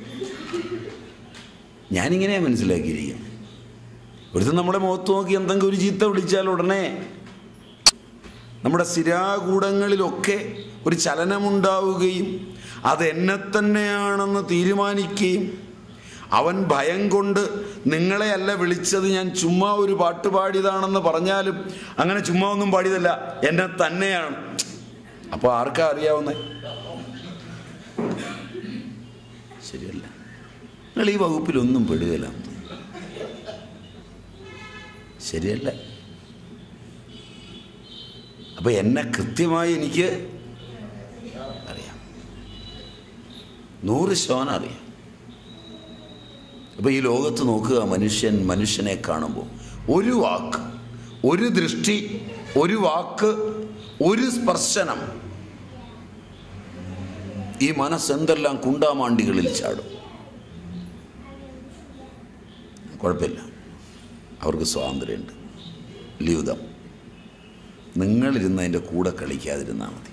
ഞാനിങ്ങനെയാണ് മനസ്സിലാക്കിയിരിക്കുന്നത്. ഒരുത്തൻ നമ്മുടെ മുഖത്ത് നോക്കി എന്തെങ്കിലും ഒരു ചീത്ത വിളിച്ചാൽ ഉടനെ നമ്മുടെ സ്ഥിരാകൂടങ്ങളിലൊക്കെ ഒരു ചലനമുണ്ടാവുകയും അത് എന്നെ തന്നെയാണെന്ന് തീരുമാനിക്കുകയും അവൻ ഭയം കൊണ്ട് നിങ്ങളെ അല്ല വിളിച്ചത്, ഞാൻ ചുമ്മാ ഒരു പാട്ട് പാടിയതാണെന്ന് പറഞ്ഞാലും അങ്ങനെ ചുമ്മാ ഒന്നും പാടിയതല്ല, എന്നെ തന്നെയാണ്. അപ്പോൾ ആർക്കാ അറിയാവുന്നേ? ശരിയല്ല. നിങ്ങൾ ഈ വകുപ്പിലൊന്നും പെടുകയില്ല. ശരിയല്ല. അപ്പം എന്നെ കൃത്യമായി എനിക്ക് അറിയാം, നൂറ് ശതമാനം അറിയാം. അപ്പം ഈ ലോകത്ത് നോക്കുക, മനുഷ്യൻ മനുഷ്യനെ കാണുമ്പോൾ ഒരു വാക്ക്, ഒരു ദൃഷ്ടി, ഒരു വാക്ക്, ഒരു സ്പർശനം, ഈ മനസ്സെന്തെല്ലാം കുണ്ടാമാണ്ടികളിൽ ചാടും. കുഴപ്പമില്ല, അവർക്ക് സ്വാതന്ത്ര്യമുണ്ട്. ലീവ്. നിങ്ങളിരുന്ന് അതിൻ്റെ കൂടെ കളിക്കാതിരുന്നാൽ മതി.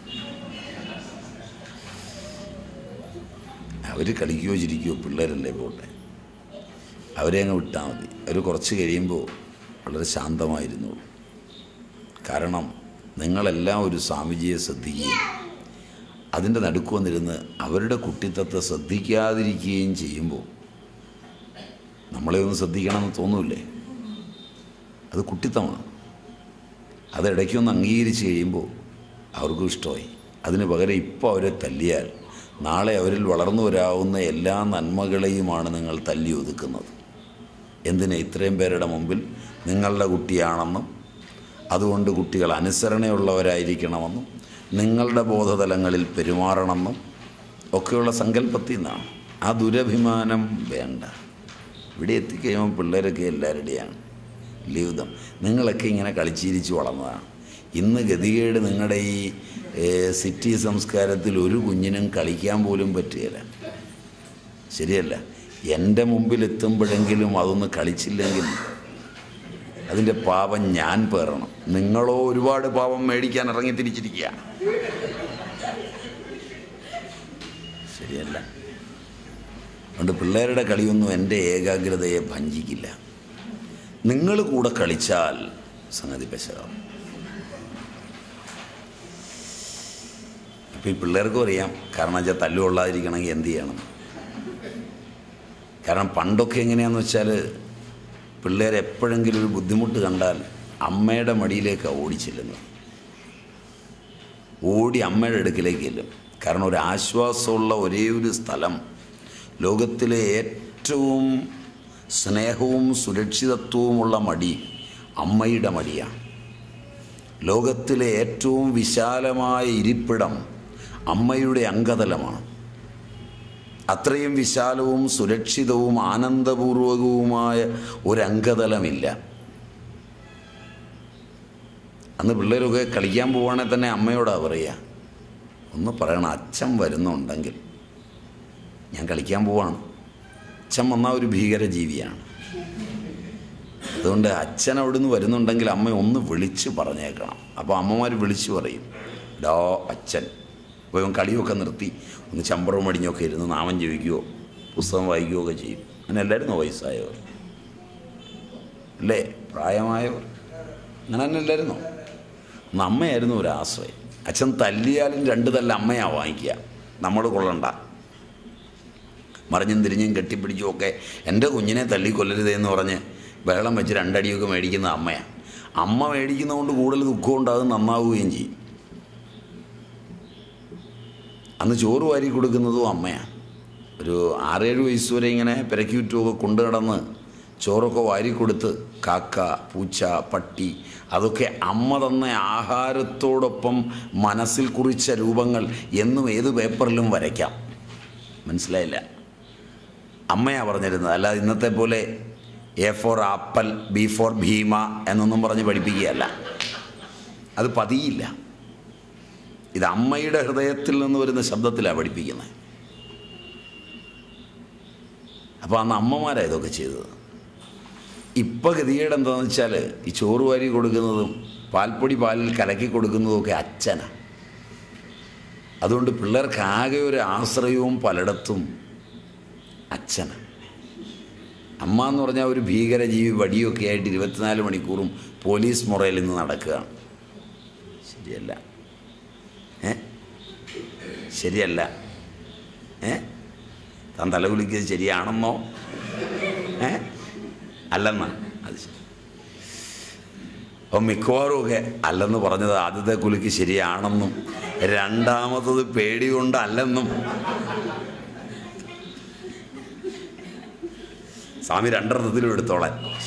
അവർ കളിക്കുകയോ ചിരിക്കുകയോ പിള്ളേരല്ലേ പോട്ടെ, അവരെ അങ്ങ് വിട്ടാൽ മതി. അവർ കുറച്ച് കഴിയുമ്പോൾ വളരെ ശാന്തമായിരുന്നുള്ളൂ. കാരണം നിങ്ങളെല്ലാം ഒരു സ്വാമിജിയെ ശ്രദ്ധിക്കുകയും അതിൻ്റെ നടുക്ക് വന്നിരുന്ന് അവരുടെ കുട്ടിത്തത്തെ ശ്രദ്ധിക്കാതിരിക്കുകയും ചെയ്യുമ്പോൾ നമ്മളെ ഒന്ന് ശ്രദ്ധിക്കണമെന്ന് തോന്നൂല്ലേ? അത് കുട്ടിത്തമാണ്. അത് ഇടയ്ക്കൊന്ന് അംഗീകരിച്ച് കഴിയുമ്പോൾ അവർക്കും ഇഷ്ടമായി. അതിന് പകരം ഇപ്പോൾ അവരെ തല്ലിയാൽ നാളെ അവരിൽ വളർന്നു വരാവുന്ന എല്ലാ നന്മകളെയുമാണ് നിങ്ങൾ തല്ലി ഒതുക്കുന്നത്. എന്തിനാ? ഇത്രയും പേരുടെ മുമ്പിൽ നിങ്ങളുടെ കുട്ടിയാണെന്നും അതുകൊണ്ട് കുട്ടികൾ അനുസരണയുള്ളവരായിരിക്കണമെന്നും നിങ്ങളുടെ ബോധതലങ്ങളിൽ പെരുമാറണമെന്നും ഒക്കെയുള്ള സങ്കല്പത്തിൽ നിന്നാണ്. ആ ദുരഭിമാനം വേണ്ട. ഇവിടെ എത്തിക്കഴിയുമ്പോൾ പിള്ളേരൊക്കെ എല്ലാവരുടെയാണ്. ലീവ്. നിങ്ങളൊക്കെ ഇങ്ങനെ കളിച്ചിരിച്ച് വളർന്നതാണ്. ഇന്ന് ഗതികേട് നിങ്ങളുടെ ഈ സിറ്റി സംസ്കാരത്തിൽ ഒരു കുഞ്ഞിനും കളിക്കാൻ പോലും പറ്റുകയില്ല. ശരിയല്ല? എൻ്റെ മുമ്പിൽ എത്തുമ്പോഴെങ്കിലും അതൊന്ന് കളിച്ചില്ലെങ്കിൽ അതിൻ്റെ പാപം ഞാൻ പേറണം. നിങ്ങളോ ഒരുപാട് പാപം മേടിക്കാൻ ഇറങ്ങി തിരിച്ചിരിക്കുക. ശരിയല്ല? അതുകൊണ്ട് പിള്ളേരുടെ കളിയൊന്നും എൻ്റെ ഏകാഗ്രതയെ ഭഞ്ചിക്കില്ല. നിങ്ങൾ കൂടെ കളിച്ചാൽ സംഗതി പെശകാവും. ഇപ്പം ഈ പിള്ളേർക്കും അറിയാം. കാരണം വെച്ചാൽ തല്ലുകൊള്ളാതിരിക്കണമെങ്കിൽ എന്ത് ചെയ്യണം. കാരണം പണ്ടൊക്കെ എങ്ങനെയാണെന്ന് വെച്ചാൽ പിള്ളേർ എപ്പോഴെങ്കിലും ഒരു ബുദ്ധിമുട്ട് കണ്ടാൽ അമ്മയുടെ മടിയിലേക്കാണ് ഓടിച്ചില്ലുന്നത്. ഓടി അമ്മയുടെ അടുക്കിലേക്ക് ചെല്ലും. കാരണം ഒരു ആശ്വാസമുള്ള ഒരേ ഒരു സ്ഥലം, ലോകത്തിലെ ഏറ്റവും സ്നേഹവും സുരക്ഷിതത്വവുമുള്ള മടി അമ്മയുടെ മടിയാണ്. ലോകത്തിലെ ഏറ്റവും വിശാലമായ ഇരിപ്പിടം അമ്മയുടെ അംഗതലമാണ്. അത്രയും വിശാലവും സുരക്ഷിതവും ആനന്ദപൂർവകവുമായ ഒരംഗതലമില്ല. അന്ന് പിള്ളേരൊക്കെ കളിക്കാൻ പോവുകയാണെങ്കിൽ തന്നെ അമ്മയോടാണ് പറയുക, ഒന്ന് പറയണം, അച്ഛൻ വരുന്നുണ്ടെങ്കിൽ ഞാൻ കളിക്കാൻ പോവാണ്. അച്ഛൻ വന്നാൽ ഒരു ഭീകരജീവിയാണ്. അതുകൊണ്ട് അച്ഛൻ അവിടുന്ന് വരുന്നുണ്ടെങ്കിൽ അമ്മ ഒന്ന് വിളിച്ച് പറഞ്ഞേക്കണം. അപ്പോൾ അമ്മമാർ വിളിച്ച് പറയും, ഡോ അച്ഛൻ. അപ്പോൾ ഇവൻ കളിയൊക്കെ നിർത്തി ഒന്ന് ചമ്പറവും മടിഞ്ഞൊക്കെ ഇരുന്ന് നാമം ജപിക്കുകയോ പുസ്തകം വായിക്കുകയോ ഒക്കെ ചെയ്യും. അങ്ങനെ എല്ലായിരുന്നോ വയസ്സായവർ? അല്ലേ? പ്രായമായവർ അങ്ങനെ തന്നെ എല്ലായിരുന്നോ? ഒന്ന് അമ്മയായിരുന്നു ഒരാശ്രയം. അച്ഛൻ തല്ലിയാലും രണ്ട് തല്ല അമ്മയാണ് വാങ്ങിക്കുക, നമ്മൾ കൊള്ളണ്ട. മറിഞ്ഞും തിരിഞ്ഞും കെട്ടിപ്പിടിച്ചും ഒക്കെ എൻ്റെ കുഞ്ഞിനെ തല്ലിക്കൊല്ലരുതെന്ന് പറഞ്ഞ് വെള്ളം വെച്ച് രണ്ടടിയൊക്കെ മേടിക്കുന്ന അമ്മയാണ്. അമ്മ മേടിക്കുന്നതുകൊണ്ട് കൂടുതൽ ദുഃഖം ഉണ്ടാകും, നന്നാവുകയും ചെയ്യും. അന്ന് ചോറ് വാരി കൊടുക്കുന്നതും അമ്മയാണ്. ഒരു ആറേഴ് വയസ്സ് വരെ ഇങ്ങനെ പെരക്യൂറ്റുമൊക്കെ കൊണ്ടു നടന്ന് ചോറൊക്കെ വാരിക്കൊടുത്ത് കാക്ക, പൂച്ച, പട്ടി അതൊക്കെ അമ്മ തന്ന ആഹാരത്തോടൊപ്പം മനസ്സിൽ കുറിച്ച രൂപങ്ങൾ എന്നും ഏത് പേപ്പറിലും വരയ്ക്കാം. മനസ്സിലായില്ല? അമ്മയാണ് പറഞ്ഞിരുന്നത്. അല്ലാതെ ഇന്നത്തെ പോലെ A for apple, B for Bhima എന്നൊന്നും പറഞ്ഞ് പഠിപ്പിക്കുകയല്ല. അത് പതിയില്ല. ഇത് അമ്മയുടെ ഹൃദയത്തിൽ നിന്ന് വരുന്ന ശബ്ദത്തിലാണ് പഠിപ്പിക്കുന്നത്. അപ്പോൾ അന്ന് അമ്മമാരാണ് ഇതൊക്കെ ചെയ്തത്. ഇപ്പം ഗതികേട് എന്താണെന്ന് വെച്ചാൽ ഈ ചോറ് വാരി കൊടുക്കുന്നതും പാൽപ്പൊടി പാലിൽ കലക്കി കൊടുക്കുന്നതും ഒക്കെ അച്ഛനാണ്. അതുകൊണ്ട് പിള്ളേർക്ക് ആകെ ഒരു ആശ്രയവും പലയിടത്തും അച്ഛനാണ്. അമ്മ എന്ന് പറഞ്ഞാൽ ഒരു ഭീകരജീവി, വടിയൊക്കെ ആയിട്ട് ഇരുപത്തിനാല് മണിക്കൂറും പോലീസ് മുറയിൽ നിന്ന് നടക്കുകയാണ്. ശരിയല്ല? ഏ ശരിയല്ല? ഏ താൻ തലകുലിക്കുന്നത് ശരിയാണെന്നോ? ഏ അല്ലെന്നാ? അത് ശരി. അപ്പം മിക്കവാറും ഒക്കെ അല്ലെന്ന് പറഞ്ഞത് ആദ്യത്തെ കുലിക്ക് ശരിയാണെന്നും രണ്ടാമത്തത് പേടി കൊണ്ടല്ലെന്നും സ്വാമി രണ്ടർത്ഥത്തിലും എടുത്തോളാൻ.